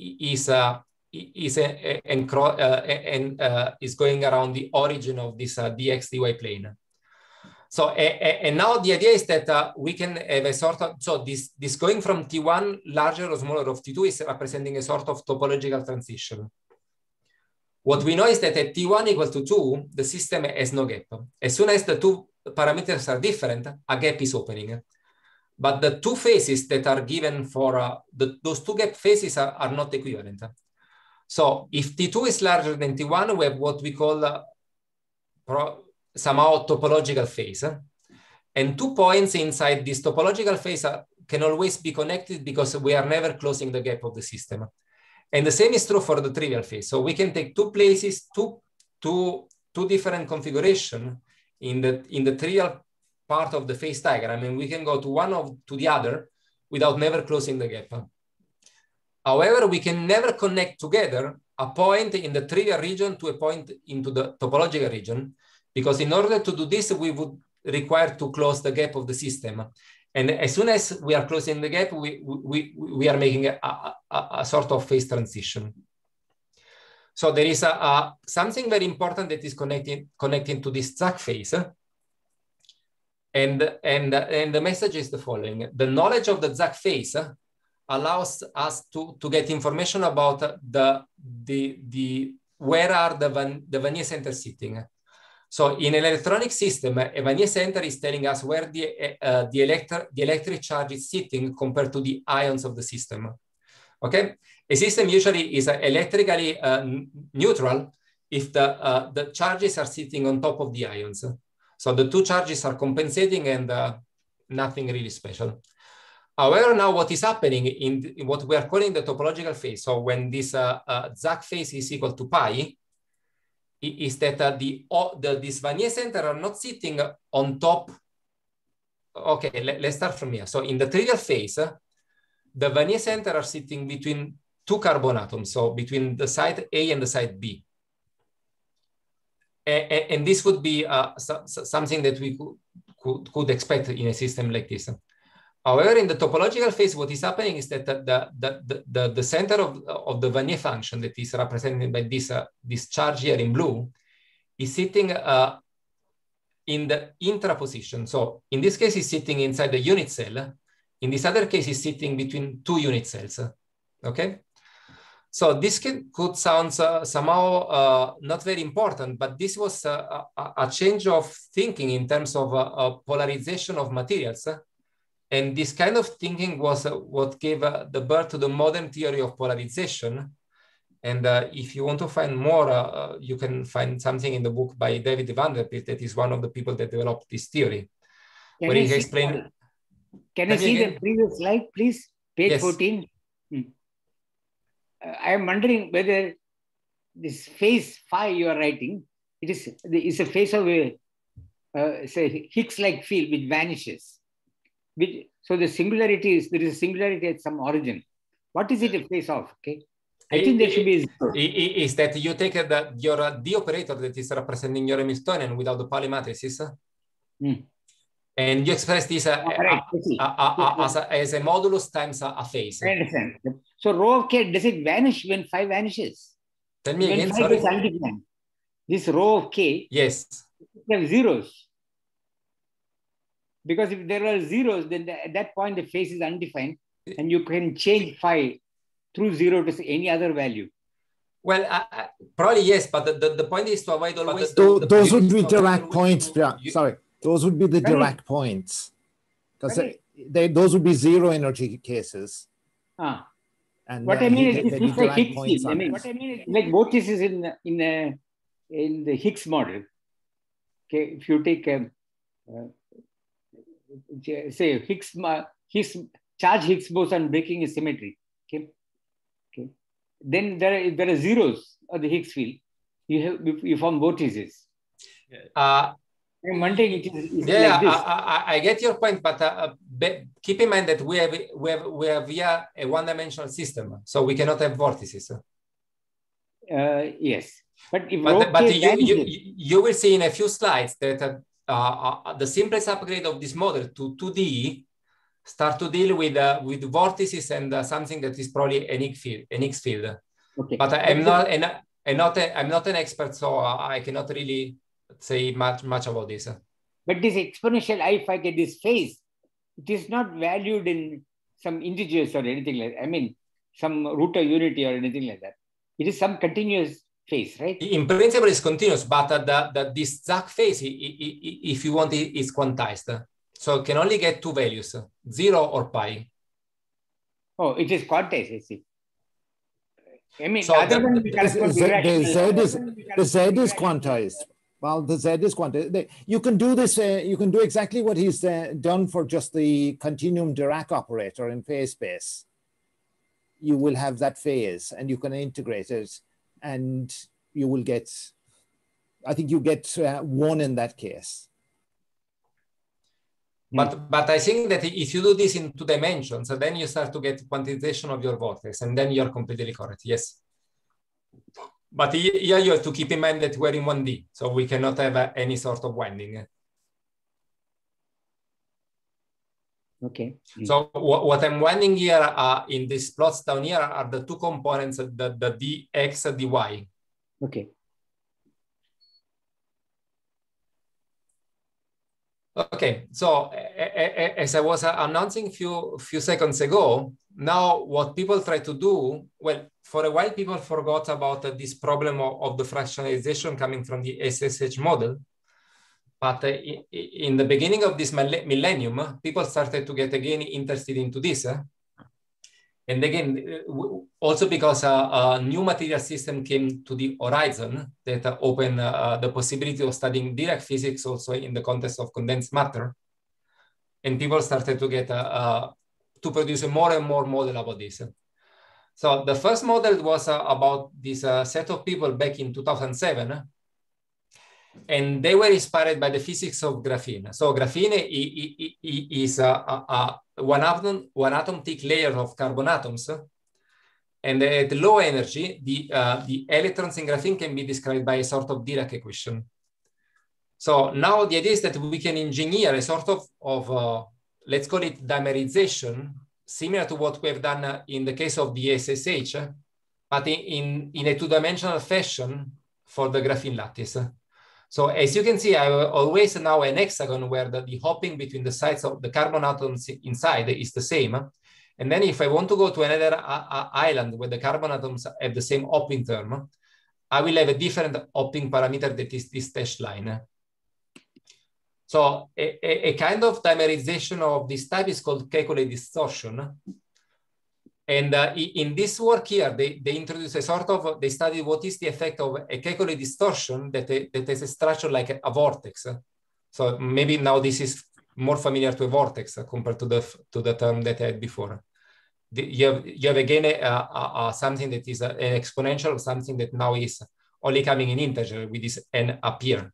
is going around the origin of this dx dy plane. So, and now the idea is that we can have a sort of, so this going from T1 larger or smaller of T2 is representing a sort of topological transition. What we know is that at T1 equal to 2, the system has no gap. As soon as the two parameters are different, a gap is opening. But the two phases that are given for those two gap phases are not equivalent. So if T2 is larger than T1, we have what we call somehow topological phase. And 2 points inside this topological phase can always be connected because we are never closing the gap of the system. And the same is true for the trivial phase. So we can take two places, two different configurations in the trivial part of the phase diagram, and we can go to one to the other without never closing the gap. However, we can never connect together a point in the trivial region to a point into the topological region, because in order to do this, we would require to close the gap of the system. And as soon as we are closing the gap, we are making a sort of phase transition. So there is something very important that is connecting to this Zach phase. And the message is the following. The knowledge of the Zach phase allows us to get information about where are the Vanier centers sitting. So in an electronic system, a Vanier center is telling us where the electric charge is sitting compared to the ions of the system. Okay, a system usually is electrically neutral if the charges are sitting on top of the ions. So the two charges are compensating and nothing really special. However, now what is happening in what we are calling the topological phase, so when this Zach phase is equal to pi, is that these Vanier centers are not sitting on top. Okay, let's start from here. So in the trivial phase, the Vanier centers are sitting between two carbon atoms, so between the side A and the side B. And this would be something that we could expect in a system like this. However, in the topological phase, what is happening is that the center of the Vanier function that is represented by this charge here in blue is sitting in the intra position. So in this case, it's sitting inside the unit cell. In this other case, it's sitting between two unit cells. Okay. So this could sound somehow not very important, but this was a change of thinking in terms of polarization of materials. And this kind of thinking was what gave the birth to the modern theory of polarization. And if you want to find more, you can find something in the book by David van der Pelt, that is one of the people that developed this theory. Can I see the previous slide, please? Page Yes. 14. I am wondering whether this phase phi you are writing, it's a phase of a say Higgs-like field which vanishes. So the singularity there is a singularity at some origin. What is it a phase of? Okay, I think there should be zero. Is that you take your D operator that is representing your Hamiltonian without the Pauli matrices, and you express this as a modulus times a phase. I understand. So rho of k, does it vanish when phi vanishes? Tell me when again, phi sorry. gets undefined. This rho of k, Yes. you have zeros. Because if there are zeros, then at that point the phase is undefined, and you can change phi through 0 to any other value. Well, probably yes, but the point is to avoid always. Those would be direct points. Sorry, those would be the direct points, because those would be zero energy cases. And what I mean is it's like Higgs field. I mean, like both cases in the Higgs model. Okay, if you take say Higgs charge Higgs boson breaking is symmetry. Okay, then there are zeros of the Higgs field. You form vortices. I'm wondering it is like this. I get your point, but keep in mind that we have here a one-dimensional system, so we cannot have vortices. Yes. But if you will see in a few slides that the simplest upgrade of this model to 2D start to deal with vortices and something that is probably an Higgs field. Okay. But I'm not an expert, so I cannot really say much about this. But this exponential I, if I get this phase, it is not valued in some integers or anything like that. I mean, some root of unity or anything like that. It is some continuous phase, right? In principle, it's continuous, but this Zach phase, if you want, is quantized. So it can only get two values, 0 or pi. Oh, it is quantized, I see. I mean, so the Z is quantized. Well, the Z is quantized. You can do this, you can do exactly what he's done for just the continuum Dirac operator in phase space. You will have that phase and you can integrate it and you will get, I think you get 1 in that case. But I think that if you do this in 2 dimensions, then you start to get quantization of your vortex, and then you're completely correct, yes. But here you have to keep in mind that we're in 1D, so we cannot have any sort of winding. Okay. So what I'm winding here in these plots down here are the 2 components, the dx, dy. Okay. Okay, so as I was announcing a few seconds ago, now what people try to do, well, for a while people forgot about this problem of the fractionalization coming from the SSH model. But in the beginning of this millennium, people started to get again interested into this. And again, also because a new material system came to the horizon that opened the possibility of studying direct physics also in the context of condensed matter. And people started to get to produce a more and more model about this. So the first model was about this set of people back in 2007. And they were inspired by the physics of graphene. So graphene is one atom thick layer of carbon atoms. And at low energy, the electrons in graphene can be described by a sort of Dirac equation. So now the idea is that we can engineer a sort of let's call it dimerization, similar to what we have done in the case of the SSH, but in a 2-dimensional fashion for the graphene lattice. So as you can see, I always now an hexagon where the hopping between the sides of the carbon atoms inside is the same. And then if I want to go to another island where the carbon atoms have the same hopping term, I will have a different hopping parameter that is this dashed line. So a kind of dimerization of this type is called Kekulé distortion. And in this work here, they introduce a sort of, they study what is the effect of a Kekulé distortion that has a structure like a vortex. So maybe now this is more familiar to a vortex compared to the term that I had before. You have again something that is an exponential, something that now is only coming in integer with this n up here.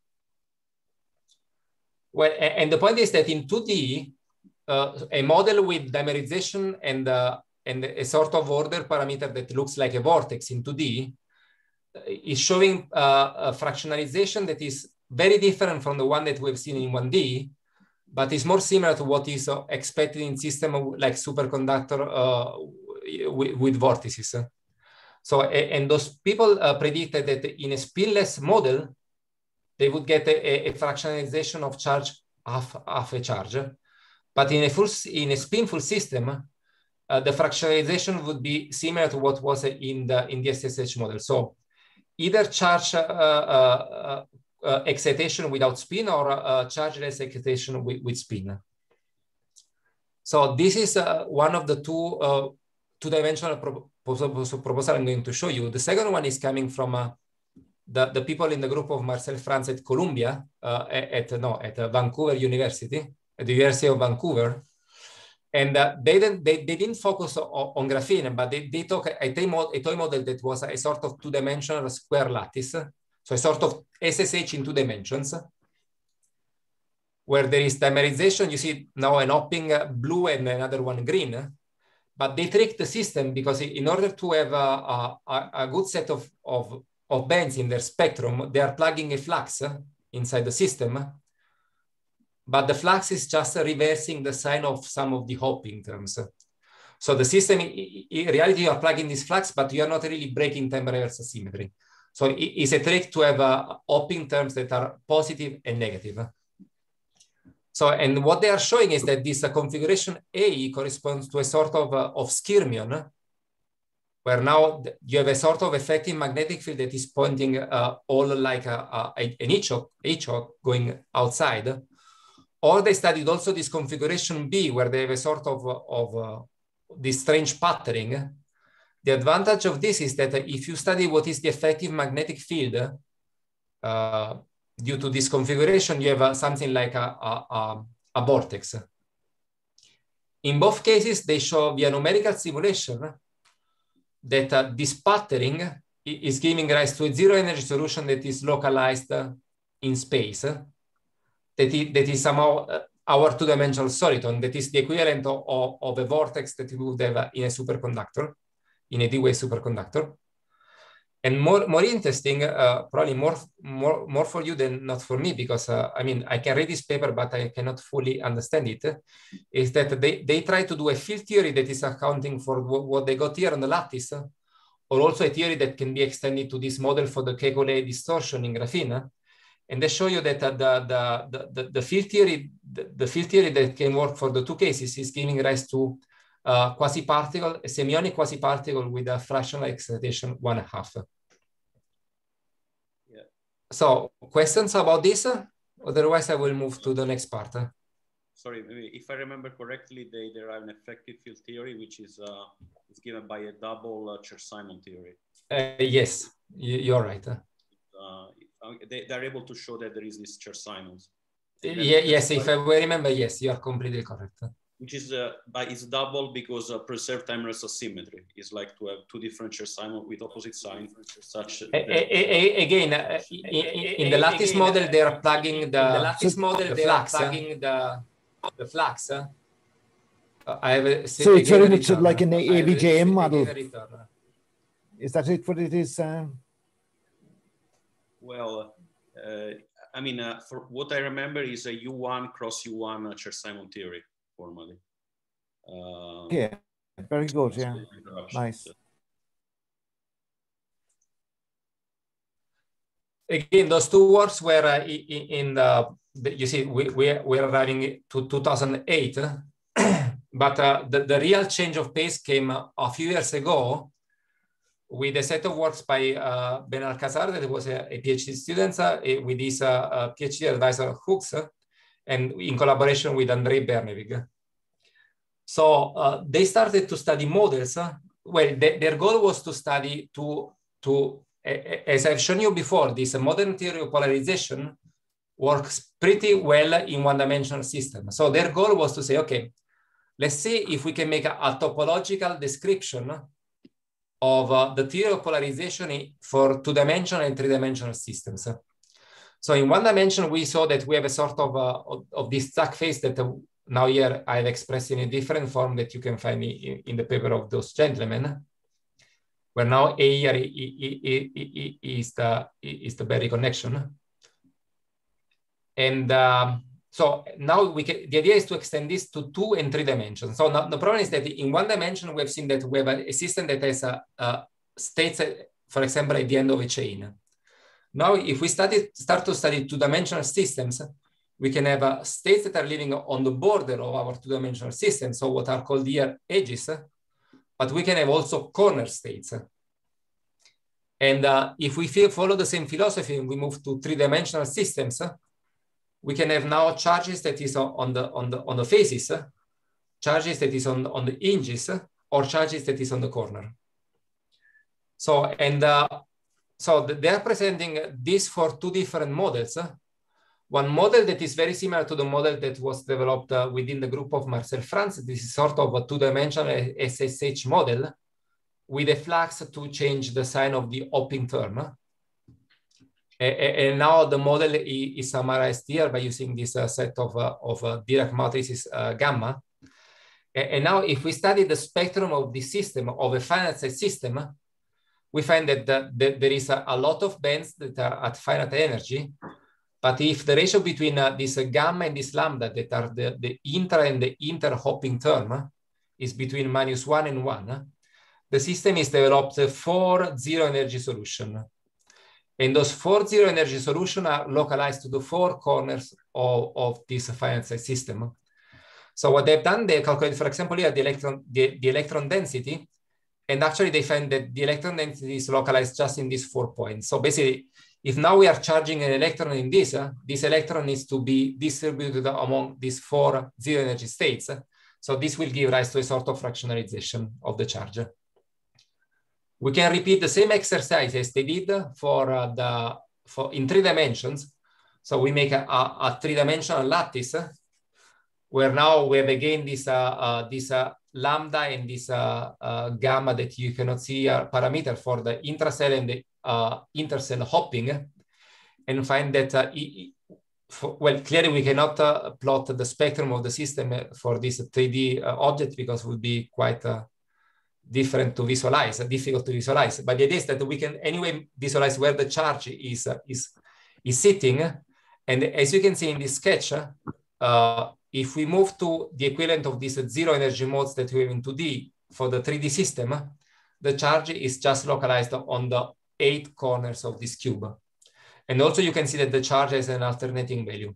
Well, and the point is that in 2D, a model with dimerization and a sort of order parameter that looks like a vortex in 2D is showing a fractionalization that is very different from the one that we've seen in 1D, but is more similar to what is expected in system like superconductor with vortices. So, and those people predicted that in a spinless model, they would get a fractionalization of charge half a charge. But in a spinful system, the fractionalization would be similar to what was in the SSH model. So either charge excitation without spin or chargeless excitation with spin. So this is one of the two-dimensional proposal I'm going to show you. The second one is coming from the people in the group of Marcel Franz at Columbia, at Vancouver University, at the University of Vancouver. And they didn't focus on graphene, but they took a toy model that was a sort of 2-dimensional square lattice. So a sort of SSH in 2 dimensions, where there is dimerization. You see now an hopping blue and another one green, but they tricked the system because in order to have a good set of of bands in their spectrum, they are plugging a flux inside the system, but the flux is just reversing the sign of some of the hopping terms. So the system, in reality, you are plugging this flux, but you are not really breaking time-reverse symmetry. So it's a trick to have hopping terms that are positive and negative. So, and what they are showing is that this configuration A corresponds to a sort of skirmion, where now you have a sort of effective magnetic field that is pointing all like an H-hook going outside. Or they studied also this configuration B, where they have a sort of this strange patterning. The advantage of this is that if you study what is the effective magnetic field due to this configuration, you have something like a vortex. In both cases, they show via numerical simulation that this patterning is giving rise to a zero energy solution that is localized in space, that is somehow our two-dimensional soliton, that is the equivalent of a vortex that you would have in a superconductor, in a D-wave superconductor. And more interesting, probably more for you than not for me, because I mean, I can read this paper, but I cannot fully understand it, is that they try to do a field theory that is accounting for what they got here on the lattice, or also a theory that can be extended to this model for the Kekulé distortion in graphene. And they show you that the field theory that can work for the two cases is giving rise to quasi-particle, a semionic quasi-particle with a fractional excitation 1.5. Yeah. So questions about this? Otherwise, I will move to the next part. Sorry, if I remember correctly, they derive an effective field theory, which is given by a double Chern-Simons theory. Yes, you're right. They're able to show that there is this Chern-Simons. Yes, if I remember, yes, you are completely correct. Which is it's double because preserved time-reverse symmetry is like to have two different Chern-Simons with opposite signs, such again in the lattice model they are plugging the flux. I have so it's very much like an ABJM model. Is that it? What it is? Well, I mean, for what I remember is a U1 cross U1 Chern-Simons theory formally. Yeah, very good. Yeah, nice. Again, those two works were in the you see, we're running to 2008, but the real change of pace came a few years ago with a set of works by Ben Alcazar, that was a PhD student, with his PhD advisor Hooks, and in collaboration with Andrei Bernevig. So they started to study models. Well, their goal was to study as I've shown you before, this modern theory of polarization works pretty well in one-dimensional system. So their goal was to say, okay, let's see if we can make a topological description of the theory of polarization for two-dimensional and three-dimensional systems. So in one dimension, we saw that we have a sort of this stack phase that now here I've expressed in a different form that you can find in the paper of those gentlemen, where now A here is the Berry connection. And so now the idea is to extend this to 2 and 3 dimensions. So now the problem is that in one dimension, we've seen that we have a system that has states, for example, at the end of a chain. Now, if we start to study 2-dimensional systems, we can have states that are living on the border of our 2-dimensional system, so what are called here edges, but we can have also corner states. And if we follow the same philosophy and we move to 3-dimensional systems, we can have now charges that is on the faces, charges that is on the hinges, or charges that is on the corner. So, and so they are presenting this for 2 different models. One model that is very similar to the model that was developed within the group of Marcel Franz. This is sort of a 2-dimensional SSH model with a flux to change the sign of the hopping term. And now the model is summarized here by using this set of Dirac matrices gamma. And now if we study the spectrum of the system, of a finite size system, we find that there is a lot of bands that are at finite energy. But if the ratio between this gamma and this lambda that are the intra and the inter-hopping term is between -1 and 1, the system is developed 4 zero-energy solution. And those 4 zero-energy solutions are localized to the 4 corners of this finite size system. So what they've done, they calculate, for example, here the electron density, and actually they find that the electron density is localized just in these 4 points. So basically, if now we are charging an electron in this electron needs to be distributed among these 4 zero-energy states. So this will give rise to a sort of fractionalization of the charge. We can repeat the same exercise as they did in 3 dimensions. So we make a 3-dimensional lattice where now we have again this lambda and this gamma that you cannot see are parameter for the intracell and the intercell hopping, and find that, well, clearly we cannot plot the spectrum of the system for this 3D object because it would be quite different to visualize, difficult to visualize. But the idea is that we can anyway visualize where the charge is sitting. And as you can see in this sketch, if we move to the equivalent of these zero energy modes that we have in 2D for the 3D system, the charge is just localized on the 8 corners of this cube. And also you can see that the charge has an alternating value.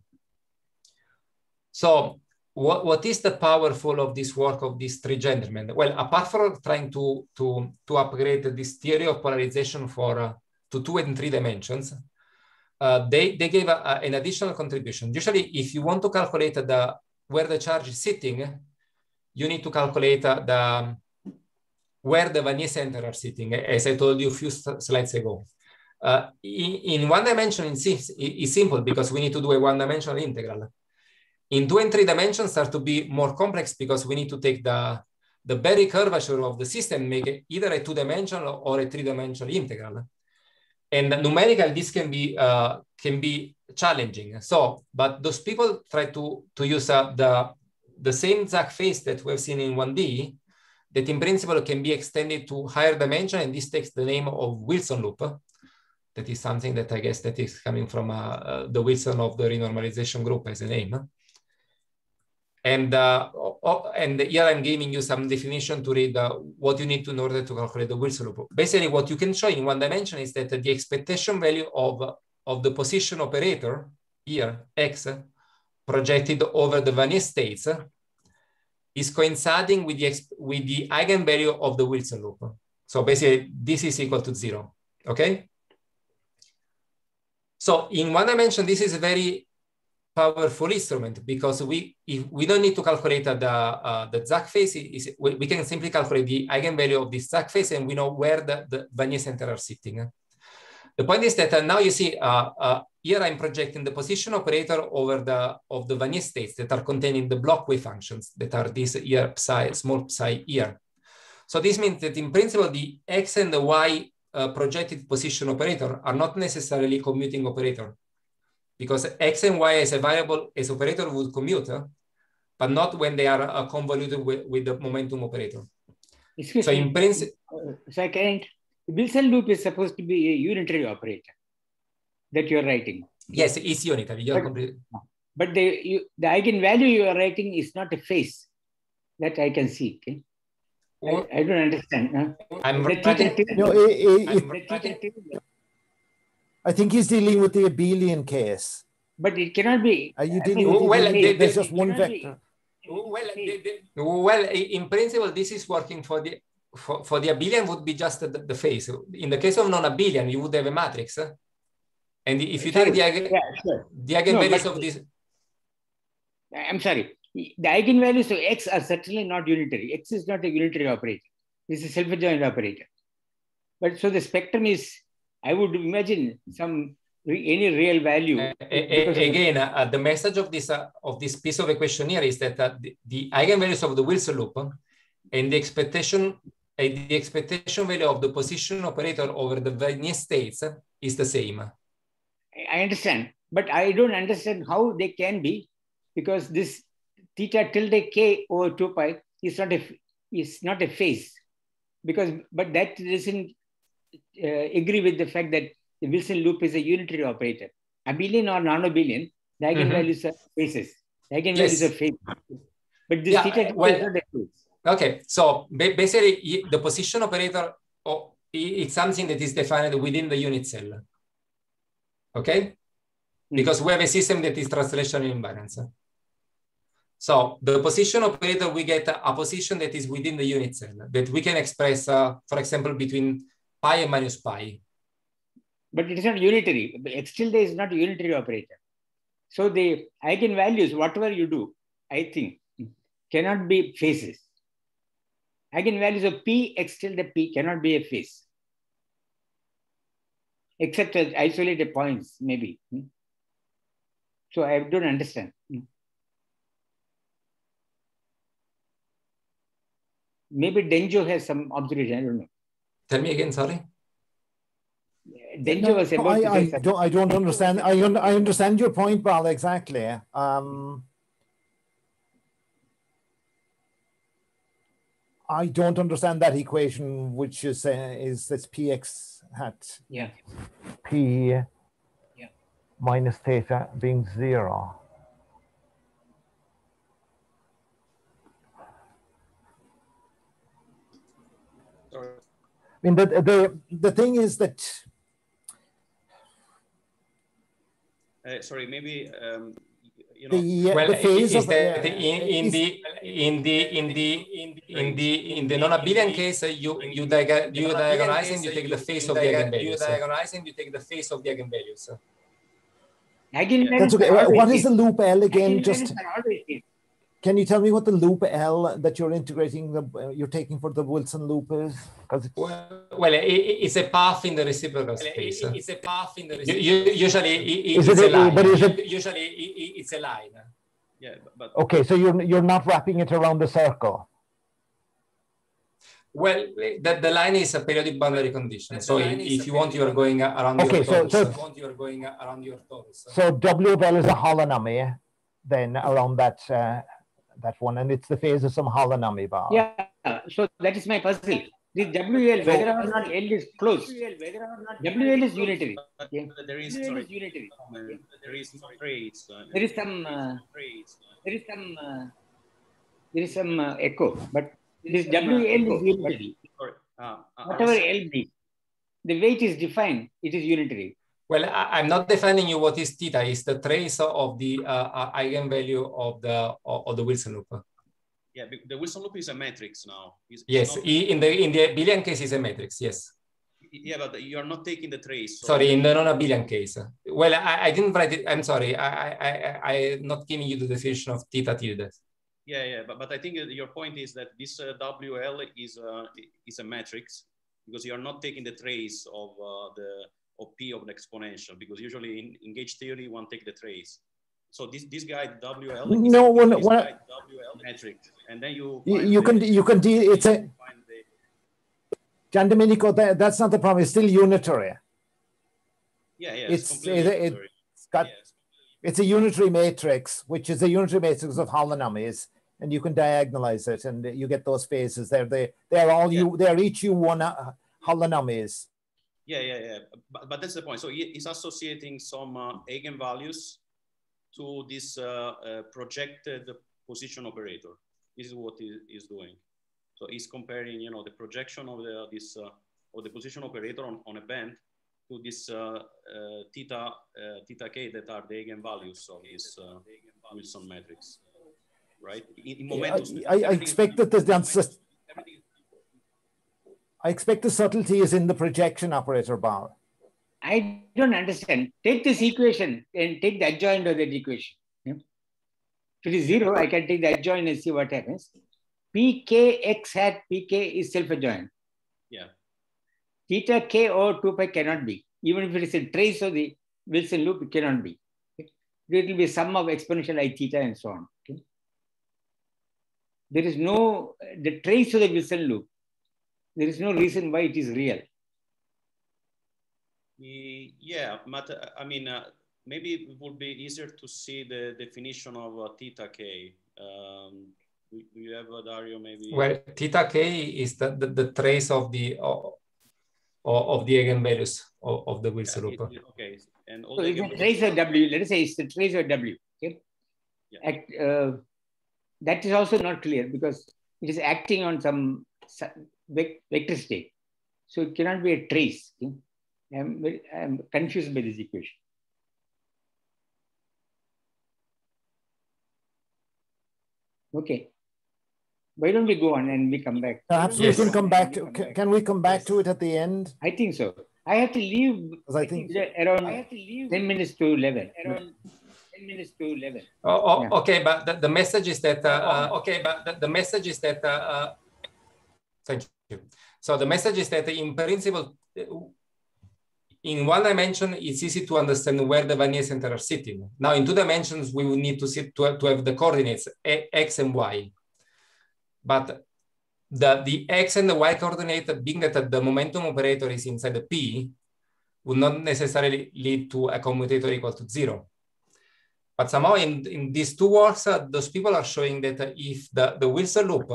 So what is the powerful of this work of these 3 gentlemen? Well, apart from trying to upgrade this theory of polarization to 2 and 3 dimensions, they gave an additional contribution. Usually, if you want to calculate where the charge is sitting, you need to calculate where the Wannier center are sitting, as I told you a few slides ago. In 1 dimension, it's simple because we need to do a 1-dimensional integral. In 2 and 3 dimensions start to be more complex because we need to take the Berry curvature of the system, make it either a 2-dimensional or a 3-dimensional integral. And numerically, this can be challenging. So, but those people try to use the same Zach phase that we've seen in 1D, that in principle can be extended to higher dimension, and this takes the name of Wilson loop. That is something that I guess that is coming from the Wilson of the renormalization group as a name. And here I'm giving you some definition to read what you need to in order to calculate the Wilson loop. Basically, what you can show in 1 dimension is that the expectation value of the position operator here, x, projected over the Wannier states, is coinciding with the eigenvalue of the Wilson loop. So basically, this is equal to 0. Okay. So in 1 dimension, this is a very powerful instrument because we don't need to calculate the Zach phase. We can simply calculate the eigenvalue of this Zach phase, and we know where the Wannier center are sitting. The point is that now you see here I'm projecting the position operator over the Wannier states that are contained in the block wave functions that are this here psi, small psi here. So this means that in principle the x and the y projected position operator are not necessarily commuting operator, because x and y as a variable as operator would commute, but not when they are convoluted with the momentum operator. So in principle, so I can't. Wilson loop is supposed to be a unitary operator that you are writing. Yes, it's unitary. But the eigenvalue you are writing is not a phase that I can see. Okay? I don't understand. I think he's dealing with the abelian case. But it cannot be. Are you dealing with there's just one vector? Well, in principle, this is working for the abelian would be just the phase. In the case of non-abelian, you would have a matrix. And if you take the eigenvalues of this. I'm sorry. The eigenvalues of x are certainly not unitary. X is not a unitary operator. This is a self-adjoint operator. But so the spectrum is, I would imagine, any real value. Again, the message of this piece of equation here is that the eigenvalues of the Wilson loop and the expectation value of the position operator over the Wannier states is the same. I understand, but I don't understand how they can be, because this theta tilde k over 2 pi is not a phase, but that doesn't agree with the fact that the Wilson loop is a unitary operator. Abelian or non-abelian, the eigenvalues are phases. The eigenvalues are phases. But this theta is not a phase. Okay, so basically the position operator, it's something that is defined within the unit cell. Okay? Because we have a system that is translational invariance. So the position operator, we get a position that is within the unit cell that we can express, for example, between pi and minus pi. But it is not unitary. X tilde is not a unitary operator. So the eigenvalues, whatever you do, I think, cannot be phases. Eigenvalues of P, X tilde P cannot be a phase. Except as isolated points, maybe. So I don't understand. Maybe Denjo has some observation, I don't know. Tell me again, sorry. Denjo was about I don't understand. I understand your point, Bal, exactly. I don't understand that equation, which is this px hat p minus theta being 0. I mean, the thing is that. Sorry, maybe you know. The phase of in the non-abelian case, you diagonalize and you take the phase of the eigenvalues. You diagonalize and you take the phase of the eigenvalues. That's okay. What is the loop L again? Just can you tell me what the loop L that you're integrating, you're taking for the Wilson loop is? Well, it's a path in the reciprocal space. It's a path in the reciprocal space. Usually it's a line. Yeah, but okay, so you're not wrapping it around the circle. Well, the line is a periodic boundary condition. So if you want, you're going around your torus. So W of L is a holonomy then around that one, and it's the phase of some holonomy bar. Yeah, so that is my puzzle. This WL, whether or not L is closed, WL is unitary. There is unitary. There is no trace. There is some echo, but this WL is unitary. Whatever L be, the way it is defined, it is unitary. Well, I'm not defining you what is theta. Is the trace of the eigenvalue of the Wilson loop. Yeah, the Wilson loop is a matrix now. Yes, in the abelian case, is a matrix. Yes. Yeah, but you are not taking the trace. So sorry, in the non-abelian case. Well, I didn't write it. I'm sorry. I'm not giving you the definition of theta tilde. Yeah, but I think your point is that this WL is a matrix because you are not taking the trace of P of the exponential, because usually in gauge theory one take the trace. So this guy WL is WL metric, and then you can it's a Gian Domenico, that's not the problem. It's still unitary. Yeah, it's a unitary matrix, which is a unitary matrix of holonomies, and you can diagonalize it, and you get those phases there. They are all they are each U1 holonomies. Yeah. But that's the point. So he's associating some eigenvalues to this projected position operator. This is what he is doing. So he's comparing, the projection of the position operator on a band to this theta k that are the eigenvalues of this Wilson matrix, right? In momentum, I expect that the answer. I expect the subtlety is in the projection operator bar. I don't understand. Take this equation and take the adjoint of that equation. Yeah? If it is 0, I can take the adjoint and see what happens. Pk x hat pk is self-adjoint. Yeah. Theta k or 2 pi cannot be. Even if it is a trace of the Wilson loop, it cannot be. Okay? It will be sum of exponential I theta and so on. Okay? There is no, the trace of the Wilson loop. There is no reason why it is real. Yeah, but I mean, maybe it would be easier to see the definition of theta k. Do you have Dario maybe? Well, theta k is the trace of the of the eigenvalues of the Wilson loop. Okay, and all so it's a trace of W. Let us say it's a trace of W. Okay, yeah. That is also not clear because it is acting on some vector state, so it cannot be a trace. Okay? I'm confused by this equation. Okay. Why don't we go on and we come back? Perhaps we can come back to. Can we come back to it at the end? I think so. I have to leave. I think around 10 minutes to 11. Around 10 minutes to 11. Oh, yeah. Okay, but the message is that. The message is that. Thank you. So the message is that in principle, in one dimension, it's easy to understand where the Van center are sitting. Now, in two dimensions, we will need to have the coordinates x and y. But the x and the y coordinate, being that the momentum operator is inside the P, would not necessarily lead to a commutator equal to 0. But somehow in these two works, those people are showing that if the Wilson loop,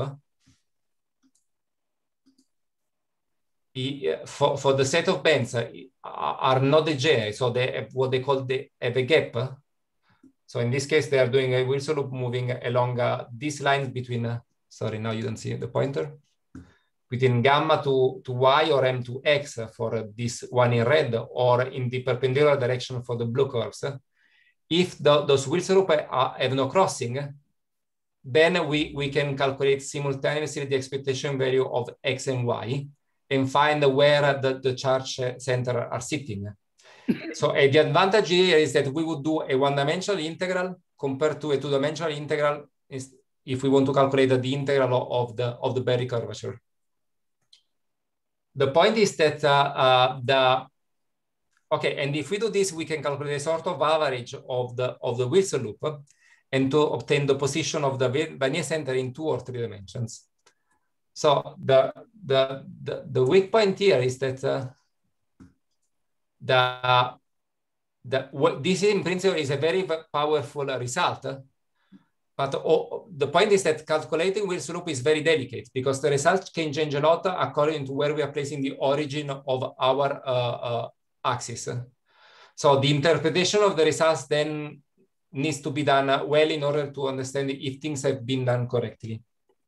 for the set of bands are not degenerate, so they have what they call have a gap. So in this case, they are doing a Wilson loop moving along these lines between, sorry, now you don't see the pointer, between gamma to y or m to x for this one in red, or in the perpendicular direction for the blue curves. If those Wilson loops have no crossing, then we can calculate simultaneously the expectation value of x and y and find where the charge center are sitting. So the advantage here is that we would do a one-dimensional integral compared to a two-dimensional integral if we want to calculate the integral of the Berry curvature. The point is that okay, and if we do this, we can calculate a sort of average of the Wilson loop and to obtain the position of the Van center in 2 or 3 dimensions. So the weak point here is that this in principle is a very powerful result, but the point is that calculating Wilson loop is very delicate because the results can change a lot according to where we are placing the origin of our axis. So the interpretation of the results then needs to be done well in order to understand if things have been done correctly.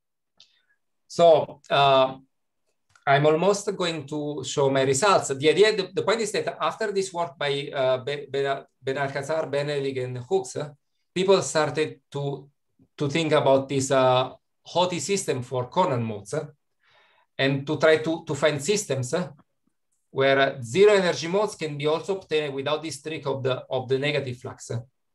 So I'm almost going to show my results. The idea, the point is that after this work by Ben-Alcazar, Benelig, and Hooks, people started to think about this Hoti system for corner modes and to try to find systems where zero energy modes can be also obtained without this trick of the negative flux.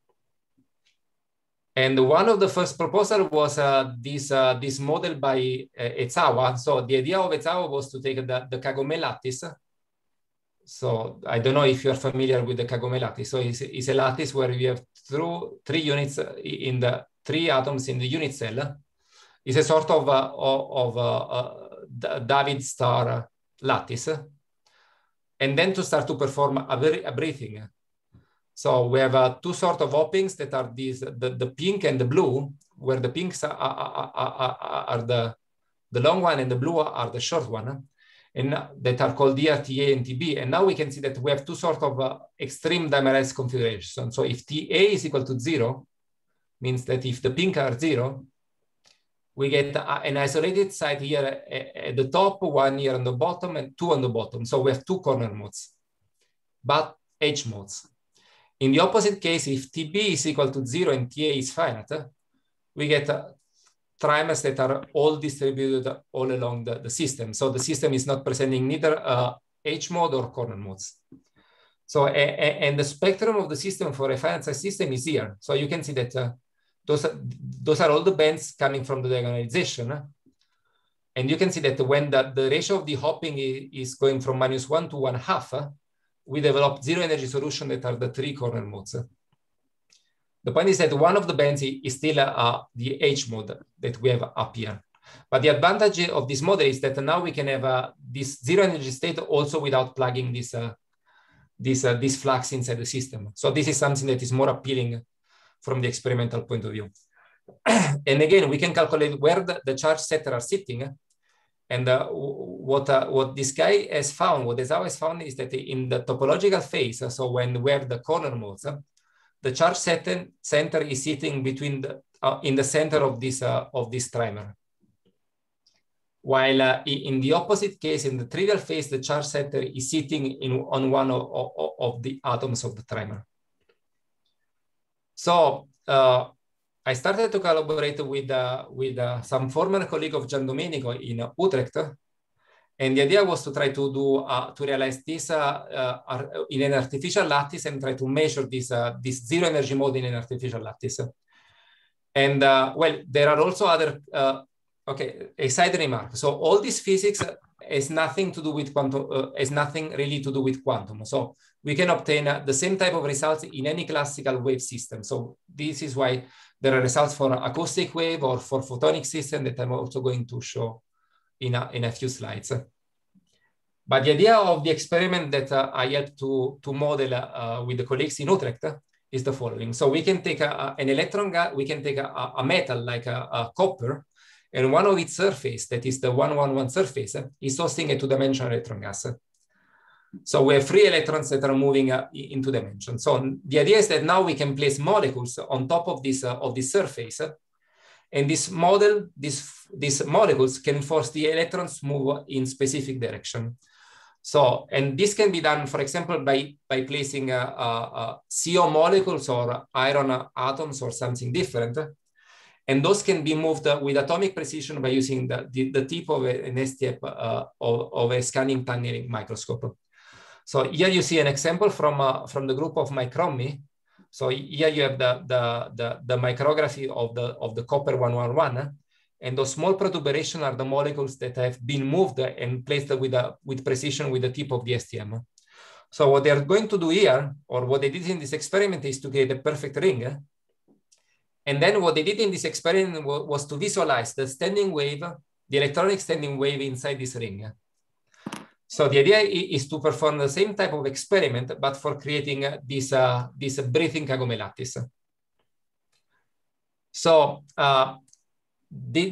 And one of the first proposals was this model by Ezawa. So the idea of Ezawa was to take the Kagome lattice. So I don't know if you're familiar with the Kagome lattice. So it's a lattice where we have 3 units in the 3 atoms in the unit cell. It's a sort of David star lattice. And then to start to perform a briefing. So we have 2 sort of openings that are these, the pink and the blue, where the pinks are the long one and the blue are the short one, and that are called here TA and TB. And now we can see that we have 2 sort of extreme dimerized configurations. So if TA is equal to 0, means that if the pink are 0, we get an isolated site here at the top, 1 here on the bottom, and 2 on the bottom. So we have 2 corner modes, but H modes. In the opposite case, if TB is equal to 0 and TA is finite, we get trimers that are all distributed all along the system. So the system is not presenting neither H mode or corner modes. So, and the spectrum of the system for a finite size system is here. So you can see that those are all the bands coming from the diagonalization. And you can see that when the ratio of the hopping is going from -1 to 1/2, we develop zero energy solution that are the 3 corner modes. The point is that one of the bands is still the H mode that we have up here. But the advantage of this model is that now we can have this zero energy state also without plugging this flux inside the system. So this is something that is more appealing from the experimental point of view. And again, we can calculate where the charge setter are sitting. And what this guy has found, what has always found, is that in the topological phase, so when we have the corner modes, the charge center is sitting between the, in the center of this trimer. While in the opposite case, in the trivial phase, the charge center is sitting on one of the atoms of the trimer. So I started to collaborate with some former colleague of Gian Domenico in Utrecht, and the idea was to try to do to realize this in an artificial lattice and try to measure this zero energy mode in an artificial lattice. And well, there are also other okay, a side remark. So all this physics has nothing to do with quantum, has nothing really to do with quantum. So we can obtain the same type of results in any classical wave system. So this is why there are results for acoustic wave or for photonic system that I'm also going to show in a few slides. But the idea of the experiment that I helped to model with the colleagues in Utrecht is the following. So we can take an electron gas, we can take a metal like a copper, and one of its surface, that is the 111 surface, is hosting a two-dimensional electron gas. So we have free electrons that are moving into dimension. So the idea is that now we can place molecules on top of this surface, and these molecules can force the electrons to move in specific direction. So, and this can be done, for example, by placing CO molecules or iron atoms or something different. And those can be moved with atomic precision by using the tip of an STF of a scanning tunneling microscope. So here you see an example from the group of Micromi. So here you have the micrography of the copper 111, and those small protuberation are the molecules that have been moved and placed with precision with the tip of the STM. So what they are going to do here, or what they did in this experiment, is to create a perfect ring. And then what they did in this experiment was to visualize the standing wave, the electronic standing wave inside this ring. So the idea is to perform the same type of experiment, but for creating this breathing Kagome lattice. So the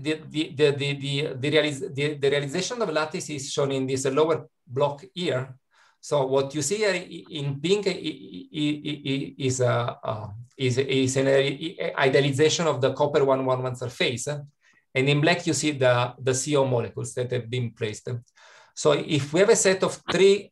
realization of lattice is shown in this lower block here. So what you see here in pink is an idealization of the copper 111 surface, and in black you see the CO molecules that have been placed. So if we have a set of three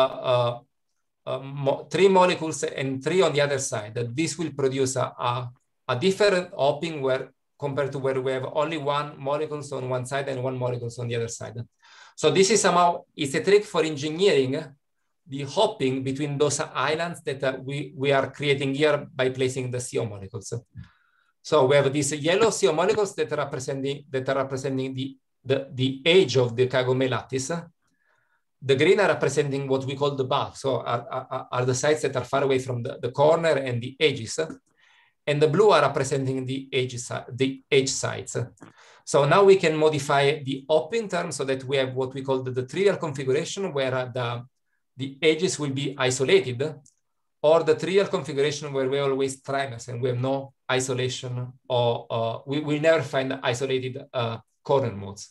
molecules and three on the other side, this will produce a different hopping compared to where we have only one molecules on one side and one molecules on the other side. So this is somehow, it's a trick for engineering the hopping between those islands that we are creating here by placing the CO molecules. So we have these yellow CO molecules that are representing the edge of the Kagome lattice. The green are representing what we call the bulk, so are the sides that are far away from the corner and the edges. And the blue are representing the edge sides. So now we can modify the hopping term so that we have what we call the trivial configuration, where the edges will be isolated, or the trivial configuration where we always trimers and we have no isolation, or we will never find isolated corner modes.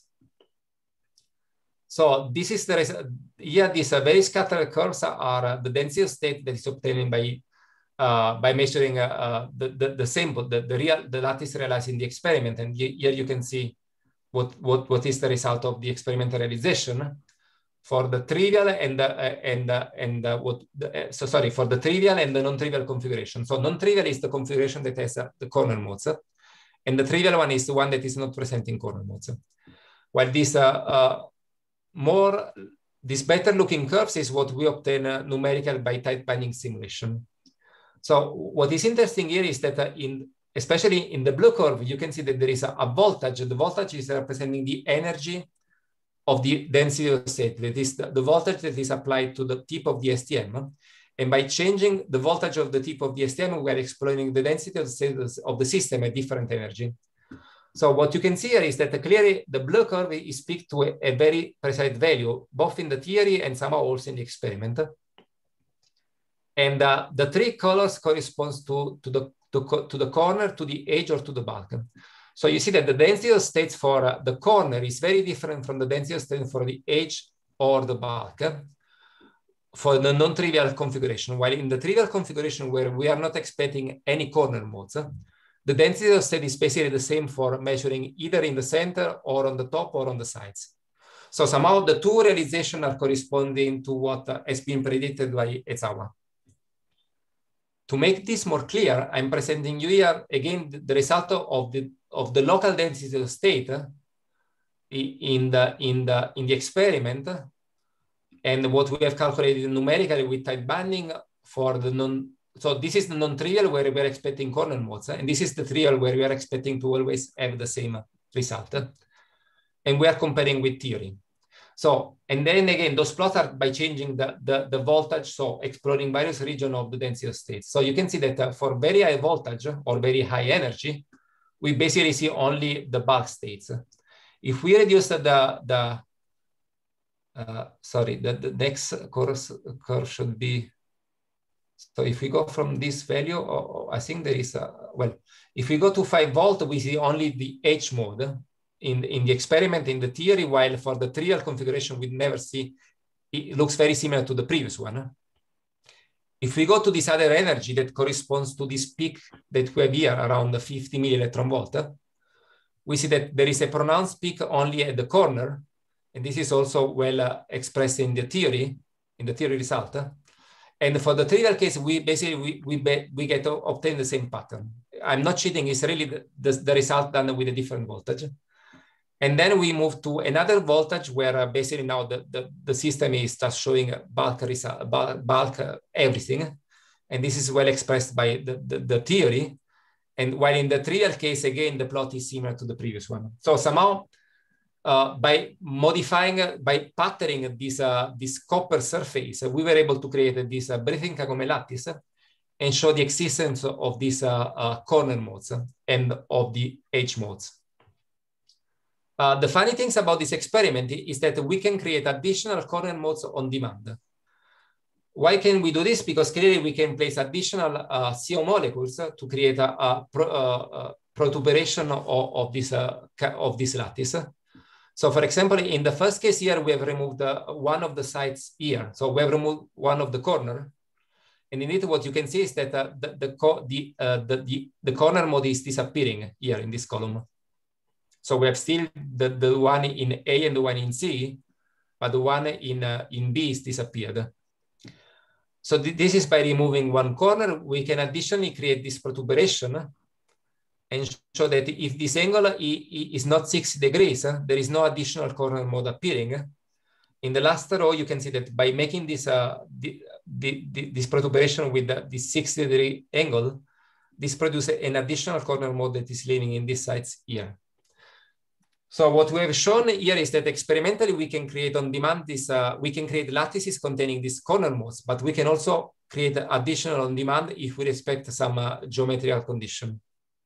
So this is here these very scattered curves are the density of state that is obtained by measuring the sample, the lattice realized in the experiment. And here you can see what is the result of the experimental realization for the trivial for the trivial and the non-trivial configuration. So non-trivial is the configuration that has the corner modes, and the trivial one is the one that is not present in corner modes. While these better looking curves is what we obtain numerical by tight binding simulation. So what is interesting here is that especially in the blue curve, you can see that there is a voltage. The voltage is representing the energy of the density of state. That is the voltage that is applied to the tip of the STM. And by changing the voltage of the tip of the STM, we are exploiting the density of the system at different energy. So what you can see here is that clearly the blue curve is peaked to a very precise value, both in the theory and somehow also in the experiment. And the three colors corresponds to the corner, to the edge, or to the bulk. So you see that the density of states for the corner is very different from the density of states for the edge or the bulk for the non-trivial configuration. While in the trivial configuration where we are not expecting any corner modes, the density of state is basically the same for measuring either in the center or on the top or on the sides. So somehow the two realizations are corresponding to what has been predicted by Ezawa. To make this more clear, I'm presenting you here again the result of the local density of state in the experiment, and what we have calculated numerically with tight banding for the non. So this is the non-trivial where we are expecting corner modes, and this is the trivial where we are expecting to always have the same result. And we are comparing with theory. So, and then again, those plots are by changing the voltage, so exploring various regions of the density of states. So you can see that for very high voltage or very high energy, we basically see only the bulk states. If we reduce the next curve should be, so if we go from this value, I think there is if we go to 5 volt, we see only the H mode in the experiment, in the theory, while for the trivial configuration, we never see, it looks very similar to the previous one. If we go to this other energy that corresponds to this peak that we have here around the 50 millielectron volt, we see that there is a pronounced peak only at the corner. And this is also well expressed in the theory result. And for the trivial case, we basically, we get to obtain the same pattern. I'm not cheating, it's really the result done with a different voltage. And then we move to another voltage where basically now the system is just showing bulk everything. And this is well expressed by the theory. And while in the trivial case, again, the plot is similar to the previous one. So somehow, by modifying, by patterning this copper surface, we were able to create this briefy Kagome lattice and show the existence of these corner modes and of the edge modes. The funny things about this experiment is that we can create additional corner modes on demand. Why can we do this? Because clearly we can place additional CO molecules to create a protuberation of this lattice. So for example, in the first case here, we have removed one of the sides here. So we have removed one of the corner. And indeed, what you can see is that the corner mode is disappearing here in this column. So we have still the one in A and the one in C, but the one in B is disappeared. So this is by removing one corner, we can additionally create this protuberation and show that if this angle is not 60 degrees, there is no additional corner mode appearing. In the last row, you can see that by making this this protuberation with this 60-degree angle, this produces an additional corner mode that is living in these sites here. So what we have shown here is that experimentally we can create on demand this, we can create lattices containing these corner modes, but we can also create additional on demand if we respect some geometrical condition.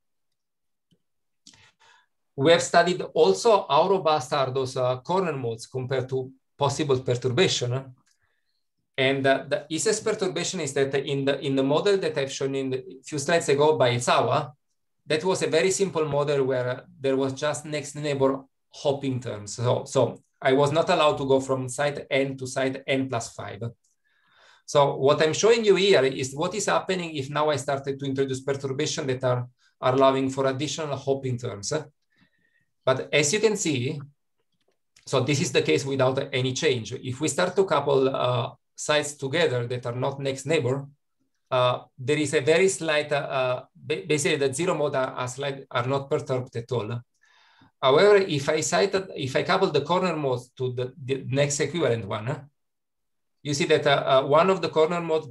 We have studied also how robust are those corner modes compared to possible perturbation. And the easiest perturbation is that in the model that I've shown in a few slides ago by Ezawa, that was a very simple model where there was just next neighbor hopping terms. So I was not allowed to go from site n to site n+5. So what I'm showing you here is what is happening if now I started to introduce perturbation that are allowing for additional hopping terms. But as you can see, so this is the case without any change. If we start to couple sites together that are not next neighbor, there is a very slight, basically the zero mode are not perturbed at all. However, if I couple the corner modes to the next equivalent one, you see that one of the corner modes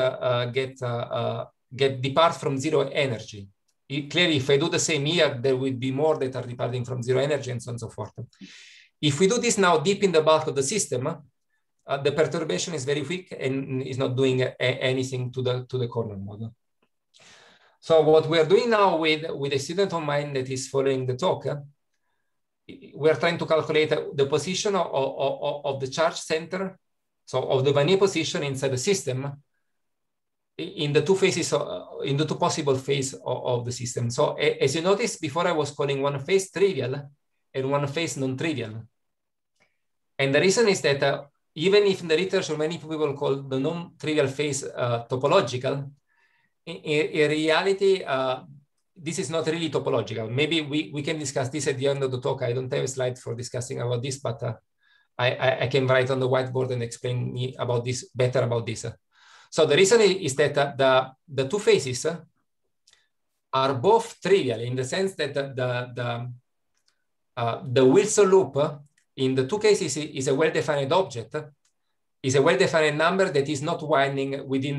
depart from zero energy. Clearly, if I do the same here, there will be more that are departing from zero energy and so on and so forth. If we do this now deep in the bulk of the system, the perturbation is very weak and is not doing anything to the corner mode. So what we are doing now with a student of mine that is following the talk, we are trying to calculate the position of the charge center, so of the Vannier position inside the system, in the two phases, in the two possible phases of the system. So as you noticed before, I was calling one phase trivial and one phase non-trivial. And the reason is that even if in the literature many people call the non-trivial phase topological, in reality, this is not really topological. Maybe we can discuss this at the end of the talk. I don't have a slide for discussing about this, but I can write on the whiteboard and explain about this better about this. So the reason is that the two phases are both trivial in the sense that the Wilson loop in the two cases is a well-defined object, is a well-defined number that is not winding within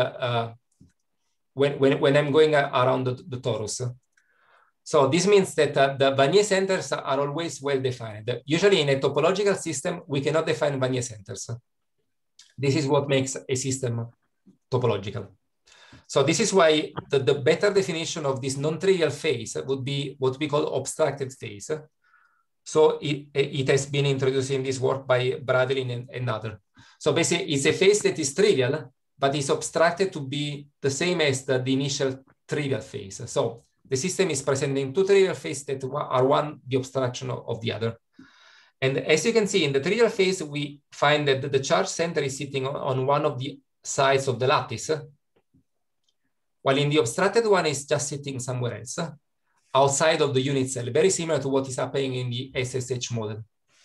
when I'm going around the torus. So this means that the Wannier centers are always well-defined. Usually in a topological system, we cannot define Wannier centers. This is what makes a system topological. So this is why the better definition of this non-trivial phase would be what we call abstracted phase. So it has been introduced in this work by Bradley and others. So basically it's a phase that is trivial, but is abstracted to be the same as the initial trivial phase. So the system is presenting two trivial phases that are one the abstraction of the other. And as you can see in the trivial phase, we find that the charge center is sitting on one of the sides of the lattice, while in the abstracted one is just sitting somewhere else, outside of the unit cell, very similar to what is happening in the SSH model.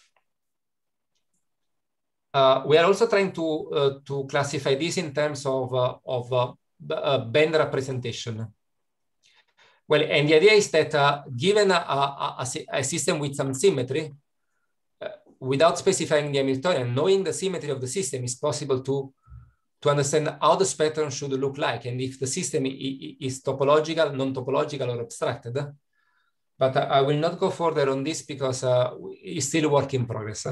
We are also trying to classify this in terms of band representation. Well, and the idea is that given a system with some symmetry, without specifying the Hamiltonian, knowing the symmetry of the system is possible to understand how the spectrum should look like and if the system is topological, non-topological, or abstracted. But I will not go further on this because it's still a work in progress.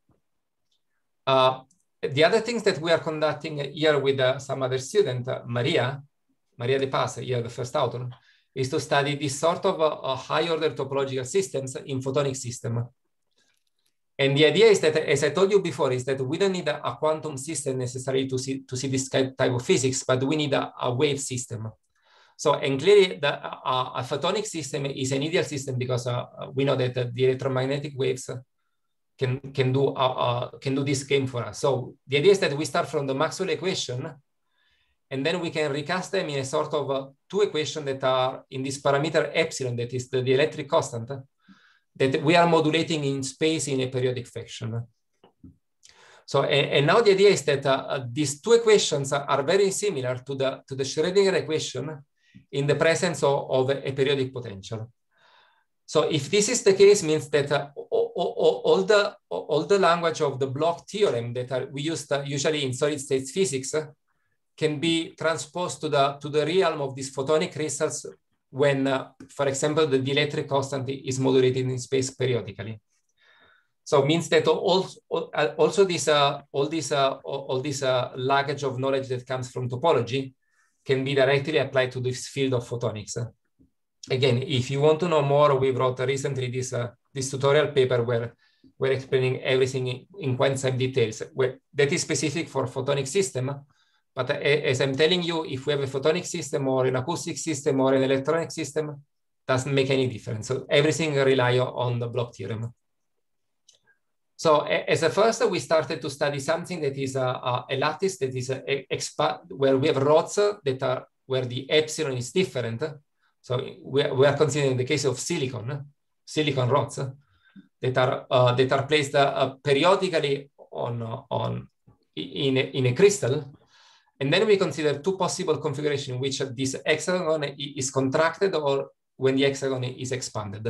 The other things that we are conducting here with some other student, Maria De Paz, here the first author, is to study this sort of high-order topological systems in photonic system. And the idea is that, as I told you before, is that we don't need a quantum system necessarily to see this type of physics, but we need a wave system. So, and clearly a photonic system is an ideal system because we know that the electromagnetic waves can do this game for us. So the idea is that we start from the Maxwell equation, and then we can recast them in a sort of two equations that are in this parameter epsilon, that is the electric constant, that we are modulating in space in a periodic fashion. So, and now the idea is that these two equations are very similar to the Schrödinger equation in the presence of a periodic potential. So if this is the case, means that all the language of the Bloch theorem that we use usually in solid state physics can be transposed to the realm of these photonic crystals when, for example, the electric constant is modulated in space periodically. So it means that also this luggage of knowledge that comes from topology can be directly applied to this field of photonics. Again, if you want to know more, we wrote recently this tutorial paper where we're explaining everything in quite details. That is specific for photonic system. But as I'm telling you, if we have a photonic system or an acoustic system or an electronic system, doesn't make any difference. So everything relies on the Bloch theorem. So as a first, we started to study something that is a lattice that is where we have rods that are where the epsilon is different. So we are considering the case of silicon rods that are placed periodically in a crystal. And then we consider two possible configurations in which this hexagon is contracted or when the hexagon is expanded.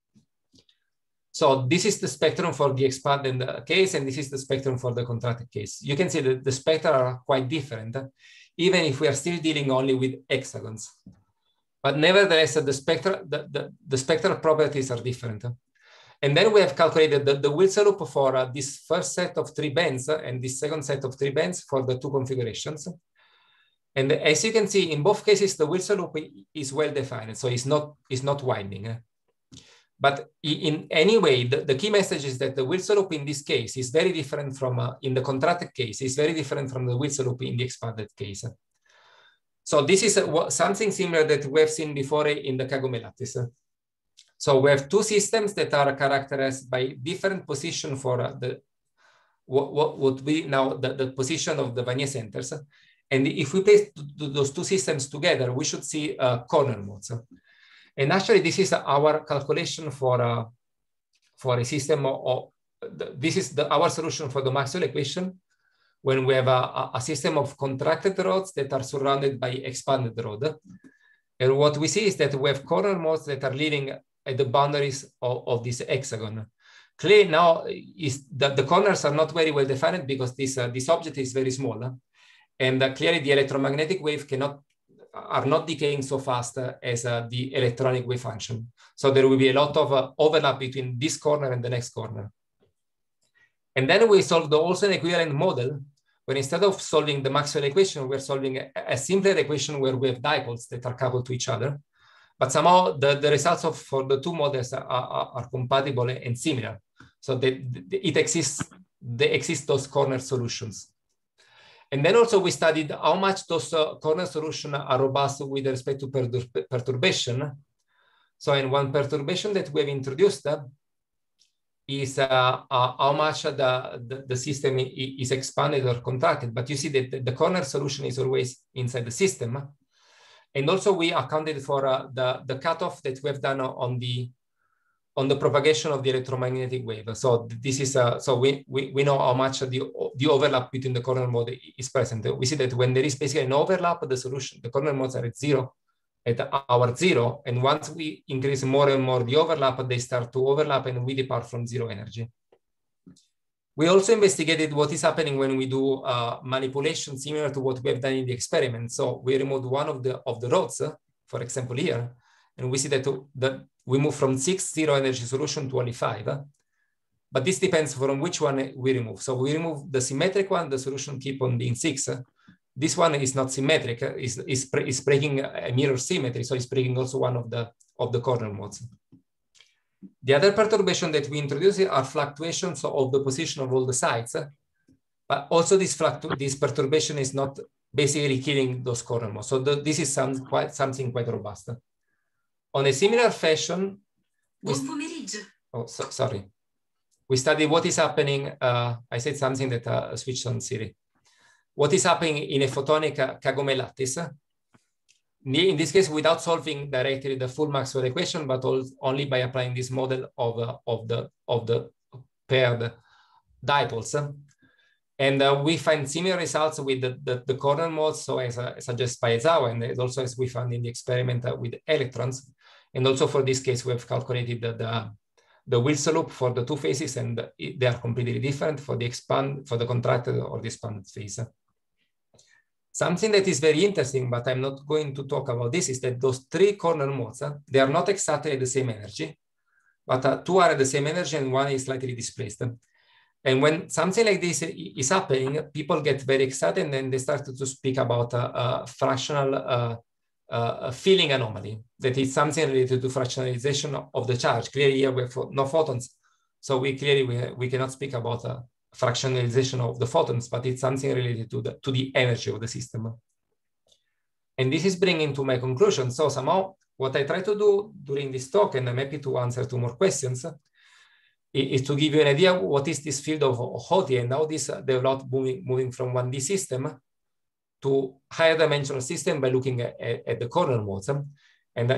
So this is the spectrum for the expanded case, and this is the spectrum for the contracted case. You can see that the spectra are quite different, even if we are still dealing only with hexagons. But nevertheless, the spectral properties are different. And then we have calculated the Wilson loop for this first set of three bands and this second set of three bands for the two configurations. And as you can see, in both cases, the Wilson loop is well defined, so it's not winding. But in any way, the key message is that the Wilson loop in this case is very different from, in the contracted case, is very different from the Wilson loop in the expanded case. So this is something similar that we have seen before in the Kagome lattice. So we have two systems that are characterized by different position for what we now the position of the Vanier centers. And if we place those two systems together, we should see corner modes. And actually, this is our calculation for a system of this is our solution for the Maxwell equation when we have a system of contracted rods that are surrounded by expanded rod. And what we see is that we have corner modes that are living at the boundaries of this hexagon. Clearly now is that the corners are not very well defined because this object is very small. And clearly the electromagnetic wave are not decaying so fast as the electronic wave function. So there will be a lot of overlap between this corner and the next corner. And then we solved also an equivalent model where instead of solving the Maxwell equation, we're solving a simpler equation where we have dipoles that are coupled to each other. But somehow the results for the two models are compatible and similar. So they exist those corner solutions. And then also we studied how much those corner solutions are robust with respect to perturbation. So in one perturbation that we have introduced is how much the system is expanded or contracted. But you see that the corner solution is always inside the system. And also we accounted for the cutoff that we have done on the propagation of the electromagnetic wave. So this is so we know how much the overlap between the corner mode is present. We see that when there is basically an overlap, the corner modes are at zero, at hour zero. And once we increase more and more the overlap, they start to overlap and we depart from zero energy. We also investigated what is happening when we do manipulation similar to what we have done in the experiment. So we removed one of the rods, for example, here, and we see that we move from 6 zero energy solution to only 5. But this depends from which one we remove. So we remove the symmetric one, the solution keep on being 6. This one is not symmetric, is breaking a mirror symmetry, so it's breaking also one of the corner modes. The other perturbation that we introduce are fluctuations of the position of all the sides, but also this perturbation is not basically killing those corner modes. So this is something quite robust. On a similar fashion, sorry. We study what is happening. I said something that switched on Siri. What is happening in a photonic Kagome lattice? In this case, without solving directly the full Maxwell equation, but only by applying this model of the paired dipoles. And we find similar results with the corner modes, so as suggested by Ezawa, and also as we found in the experiment with electrons. And also for this case, we have calculated the Wilson loop for the two phases, and they are completely different for the contracted or the expanded phase. Something that is very interesting, but I'm not going to talk about this, is that those three corner modes, they are not exactly at the same energy, but two are at the same energy and one is slightly displaced. And when something like this is happening, people get very excited and then they start to speak about a fractional filling anomaly, that is something related to fractionalization of the charge. Clearly here we have no photons, so we cannot speak about fractionalization of the photons, but it's something related to the energy of the system. And this is bringing to my conclusion. So somehow what I try to do during this talk, and I'm happy to answer 2 more questions, is to give you an idea of what is this field of Houthi and how this developed moving from 1D system to higher dimensional system by looking at the corner modes. And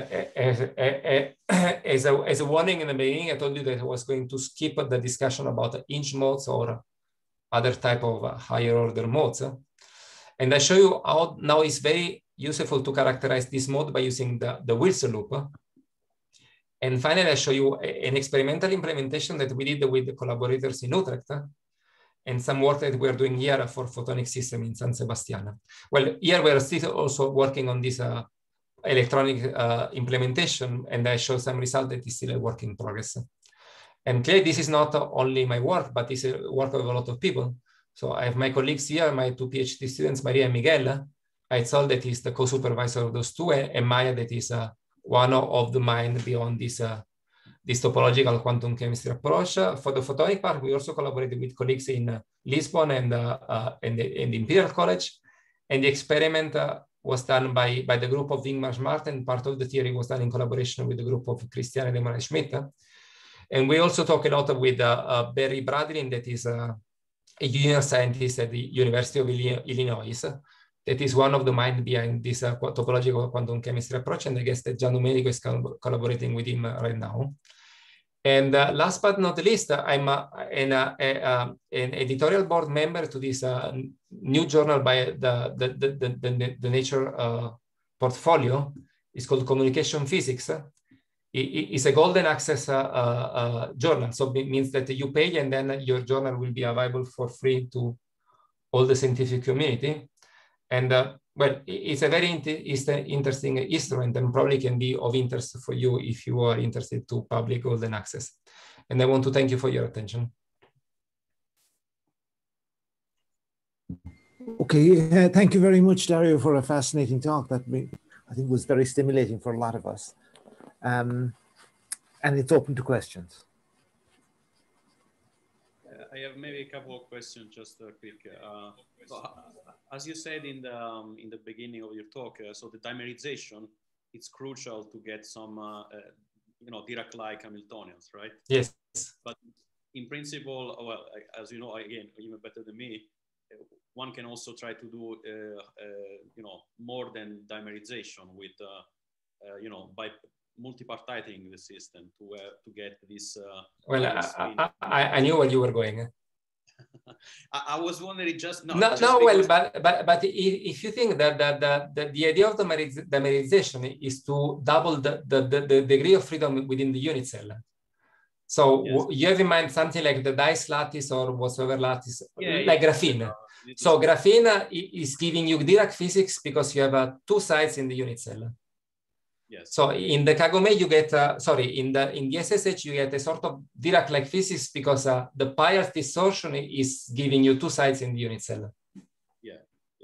as a warning in the beginning, I told you that I was going to skip the discussion about inch modes or other type of higher order modes. And I show you how now it's very useful to characterize this mode by using the Wilson loop. And finally, I show you an experimental implementation that we did with the collaborators in Utrecht, and some work that we're doing here for photonic system in San Sebastian. Well, here we're still also working on this electronic implementation, and I show some result that is still a work in progress. And clearly, this is not only my work, but it's a work of a lot of people. So I have my colleagues here, my 2 PhD students, Maria and Miguel. Aitzol, that is the co-supervisor of those 2, and Maya, that is one of the mind beyond this topological quantum chemistry approach. For the photonic part, we also collaborated with colleagues in Lisbon and the Imperial College. And the experiment was done by the group of Ingmar Schmart, and part of the theory was done in collaboration with the group of Christiane and Emanuel Schmidt. And we also talk a lot with Barry Bradley, that is a junior scientist at the University of Illinois. That is one of the minds behind this topological quantum chemistry approach. And I guess that Gian Domenico is collaborating with him right now. And last but not least, I'm an editorial board member to this new journal by the Nature portfolio. It's called Communication Physics. It's a golden access journal. So it means that you pay and then your journal will be available for free to all the scientific community. And well, it's a very interesting instrument and probably can be of interest for you if you are interested to public golden access. And I want to thank you for your attention. Okay, thank you very much, Dario, for a fascinating talk that I think was very stimulating for a lot of us. And it's open to questions. I have maybe a couple of questions, just quick. So, as you said in the beginning of your talk, so the dimerization, it's crucial to get some, Dirac-like Hamiltonians, right? Yes. But in principle, well, as you know, again, even better than me, one can also try to do, more than dimerization with, by multipartiting the system to get this. Well, I knew where you were going. I was wondering just well, but if you think that the idea of the dimerization is to double the degree of freedom within the unit cell. So yes, you have in mind something like the dice lattice or whatsoever lattice, like graphene. So graphene is giving you Dirac physics because you have 2 sides in the unit cell. Yes. So in the Kagome you get, in the SSH you get a sort of Dirac-like physics because the pious distortion is giving you 2 sides in the unit cell. Yeah.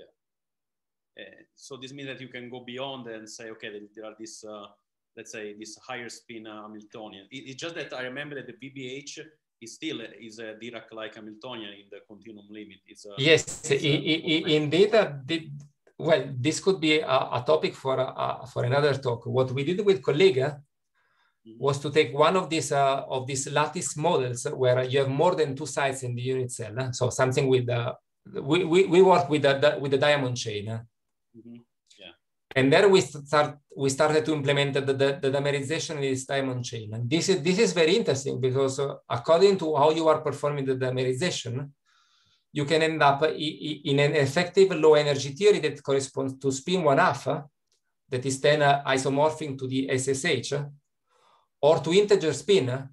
So this means that you can go beyond and say, okay, there are this, let's say, this higher spin Hamiltonian. It's just that I remember that the BBH is still a Dirac-like Hamiltonian in the continuum limit. Yes, indeed. Well, this could be a topic for another talk. What we did with Collega was to take one of these lattice models where you have more than 2 sides in the unit cell. So something with we work with the diamond chain. Yeah. And there we started to implement the dimerization in this diamond chain. And this is very interesting because according to how you are performing the dimerization, you can end up in an effective low energy theory that corresponds to spin 1/2, that is then isomorphic to the SSH, or to integer spin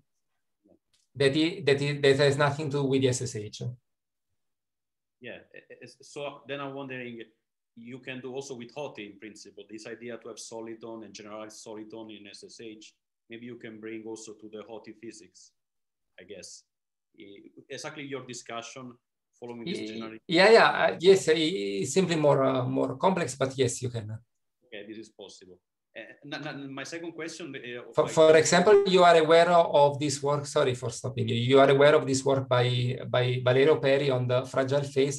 that has nothing to do with the SSH. Yeah, so then I'm wondering, you can do also with Hoti in principle, this idea to have soliton and generalized soliton in SSH, maybe you can bring also to the Hoti physics, I guess. Exactly your discussion following this general. Yes, it's simply more complex, but yes, you can. Okay, this is possible. My second question. For example, you are aware of this work. Sorry for stopping you. You are aware of this work by Valerio Peri on the fragile phase.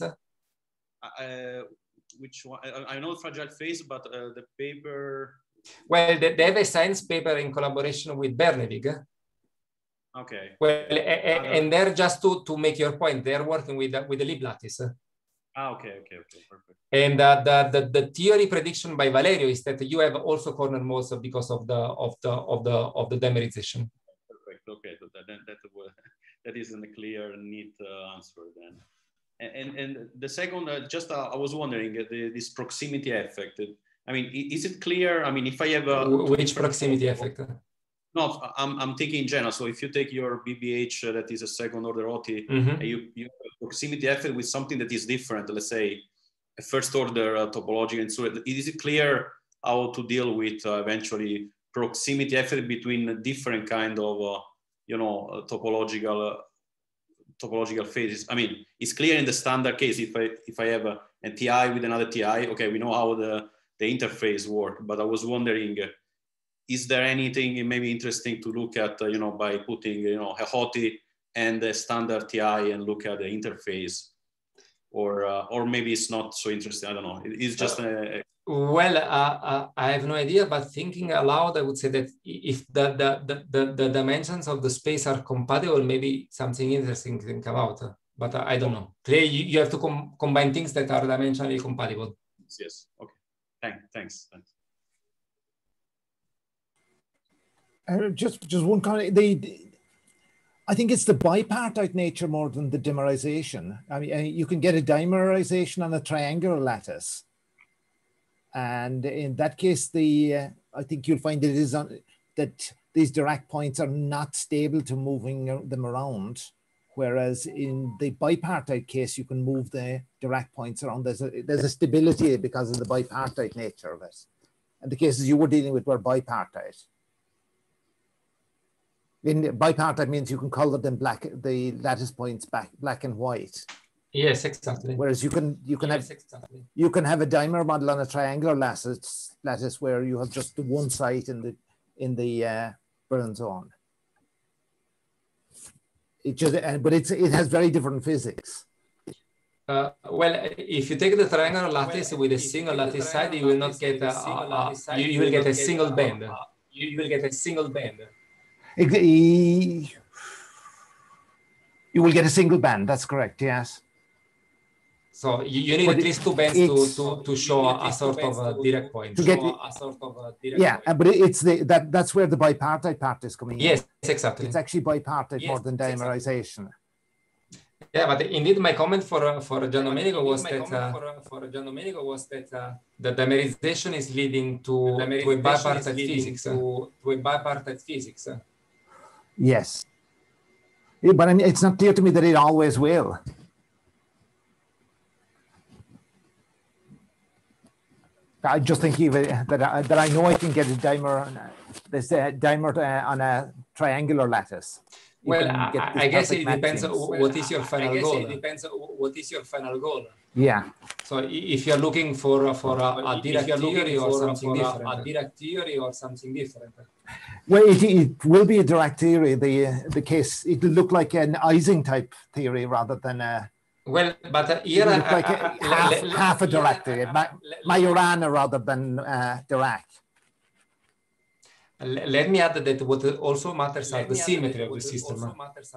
Which one? I know fragile phase, but the paper. Well, they have a science paper in collaboration with Bernevig. Okay. Well, and they're just to make your point, they're working with the Lib lattice. Okay, perfect. And the theory prediction by Valerio is that you have also corner modes because of the dimerization. Perfect. Okay, so that isn't a clear, neat answer then. And the second, I was wondering this proximity effect. I mean, is it clear? I mean, if I have which proximity effect? No, I'm thinking in general. So if you take your BBH that is a second order OT, and you have proximity effect with something that is different, let's say a first order topological insulator, is it clear how to deal with eventually proximity effect between different kind of topological phases? I mean, it's clear in the standard case if I have a TI with another TI, okay, we know how the interface work. But I was wondering, is there anything maybe interesting to look at, by putting, a Hoti and a standard TI and look at the interface? or maybe it's not so interesting. I don't know. It's just well, I have no idea, but thinking aloud, I would say that if the dimensions of the space are compatible, maybe something interesting can come out. But I don't know. Clearly, you have to combine things that are dimensionally compatible. Yes. Okay. Thanks. Just one comment. I think it's the bipartite nature more than the dimerization. I mean, you can get a dimerization on a triangular lattice. And in that case, I think you'll find that these Dirac points are not stable to moving them around. Whereas in the bipartite case, you can move the Dirac points around. There's a stability because of the bipartite nature of it. And the cases you were dealing with were bipartite. Bipartite means you can color them the lattice points black and white. Yes, exactly. Whereas you can have a dimer model on a triangular lattice where you have just the one site in the burn zone. But it has very different physics. Well, if you take the triangular lattice with a single lattice side, you will not get you will get a single band. You will get a single band. You will get a single band. That's correct. Yes. So you need at least two bands to show a sort of a direct point. But that's where the bipartite part is coming in. Yes, exactly. It's actually bipartite more than dimerization. Yeah, but indeed, my comment for Gian Domenico was that the dimerization is leading to a bipartite physics. Yes. Yeah, but it's not clear to me that it always will. I just think that I know I can get a dimer on a triangular lattice. Well, I guess it depends on what is your final goal. Yeah. So if you're looking for a Dirac theory or something different. Well, it will be a Dirac theory. The case, it will look like an Ising type theory rather than a. Well, but here like half a Dirac theory, Majorana rather than Dirac. Let me add that what also matters are the symmetry of the system.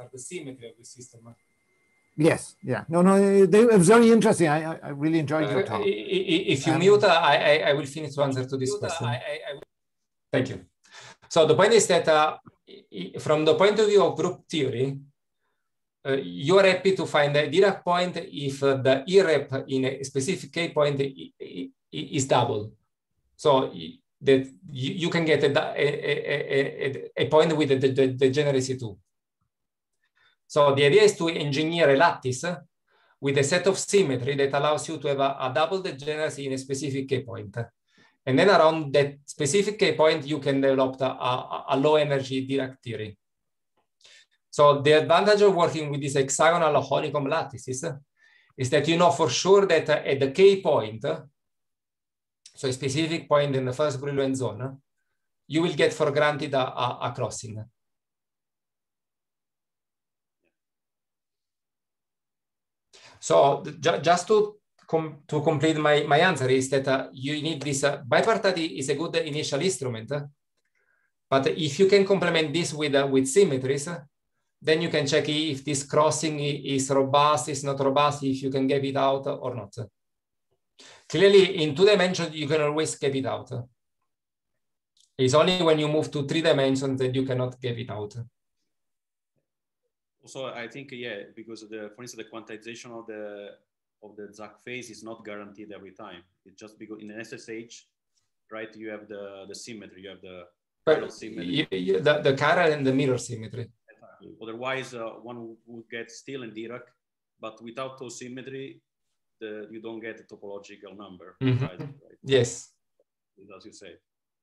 Yes, yeah. No, it was very interesting. I really enjoyed your talk. If you mute, I will finish to answer to this question. Thank you. So the point is that from the point of view of group theory, you are happy to find a Dirac point if the E-rep in a specific K point is double. So that you can get a point with the degeneracy 2. So the idea is to engineer a lattice with a set of symmetry that allows you to have a double degeneracy in a specific K point. And then around that specific K point, you can develop a low energy Dirac theory. So the advantage of working with these hexagonal honeycomb lattices is that you know for sure that at the K point, so a specific point in the first Brillouin zone, you will get for granted a crossing. So just to complete my answer is that you need this, bipartite is a good initial instrument, but if you can complement this with symmetries, then you can check if this crossing is robust, is not robust, if you can get it out or not. Clearly, in 2 dimensions, you can always get it out. It's only when you move to 3 dimensions that you cannot get it out. Also, I think, yeah, because for instance, the quantization of the Zach phase is not guaranteed every time. It's just because in an SSH, right, you have the symmetry, you have the symmetry. The chiral and the mirror symmetry. Exactly. Otherwise, one would get still in Dirac, but without those symmetry, you don't get a topological number. Mm-hmm. Right? Yes. As you say.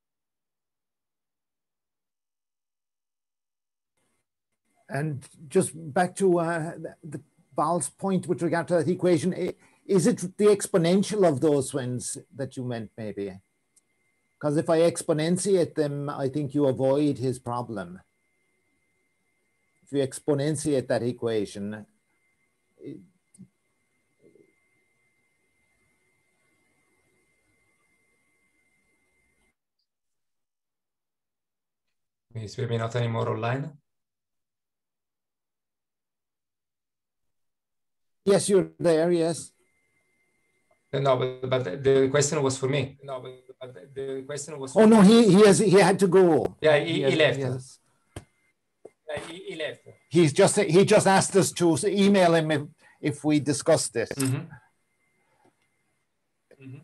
And just back to the Val's point with regard to that equation, is it the exponential of those ones that you meant maybe? Because if I exponentiate them, I think you avoid his problem. If you exponentiate that equation, Is maybe not anymore online? Yes, you're there, yes. No, but the question was for me. No, but the question was for Oh, no, he had to go. Yeah, he left. He left. He just asked us to email him if we discussed this. Mm-hmm. Mm-hmm.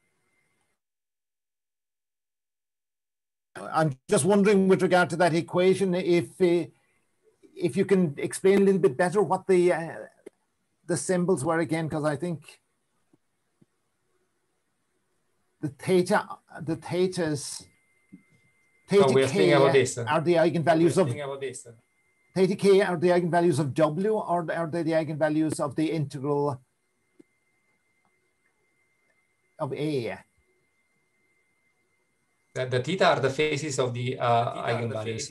I'm just wondering with regard to that equation, if you can explain a little bit better what the symbols were again, because I think the theta k are the eigenvalues of theta k are the eigenvalues of W, or are they the eigenvalues of the integral of A? The theta are the phases of the eigenvalues.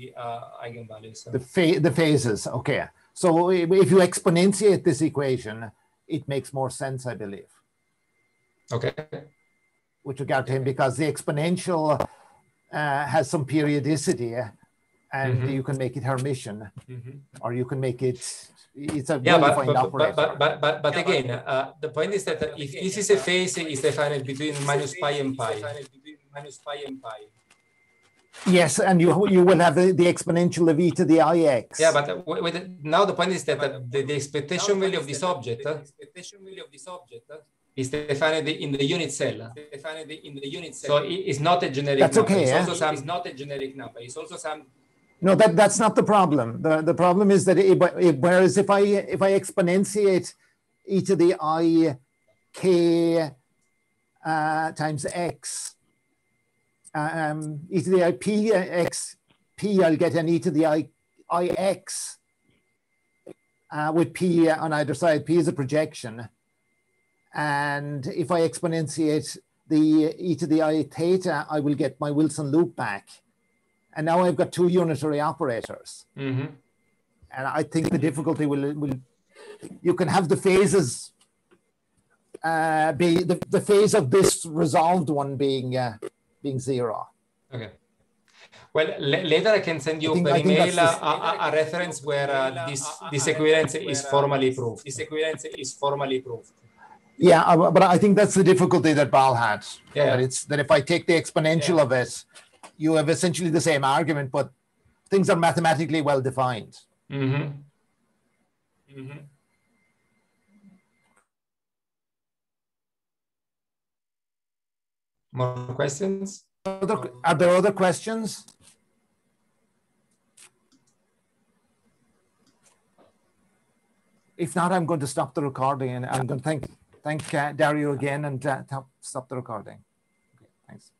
The phases, okay. So if you exponentiate this equation, it makes more sense, I believe. Okay. With regard to him, because the exponential has some periodicity, and you can make it Hermitian, or you can make it's a well-defined operator. But again, the point is that if this is a phase, is defined between minus pi and pi. Yes, and you will have the exponential of e to the ix. Yeah, but now the point is that the expectation value of this object is defined in the unit cell. So it's not a generic That's number. Okay, It's not a generic number. It's also some. No, that's not the problem. The problem is that whereas if I exponentiate e to the I k times x, e to the I p x p, I'll get an e to the I x with p on either side. P is a projection. And if I exponentiate the e to the I theta, I will get my Wilson loop back. And now I've got two unitary operators. And I think the difficulty will you can have the phases be the phase of this resolved one being 0. Okay. Well, later I can send you per email a reference where this equivalence is formally proved. Yeah, but I think that's the difficulty that Bal had. Yeah. That if I take the exponential of it, you have essentially the same argument, but things are mathematically well defined. More questions? Are there other questions? If not, I'm going to stop the recording, and I'm going to thank Dario again and stop the recording. Okay, thanks.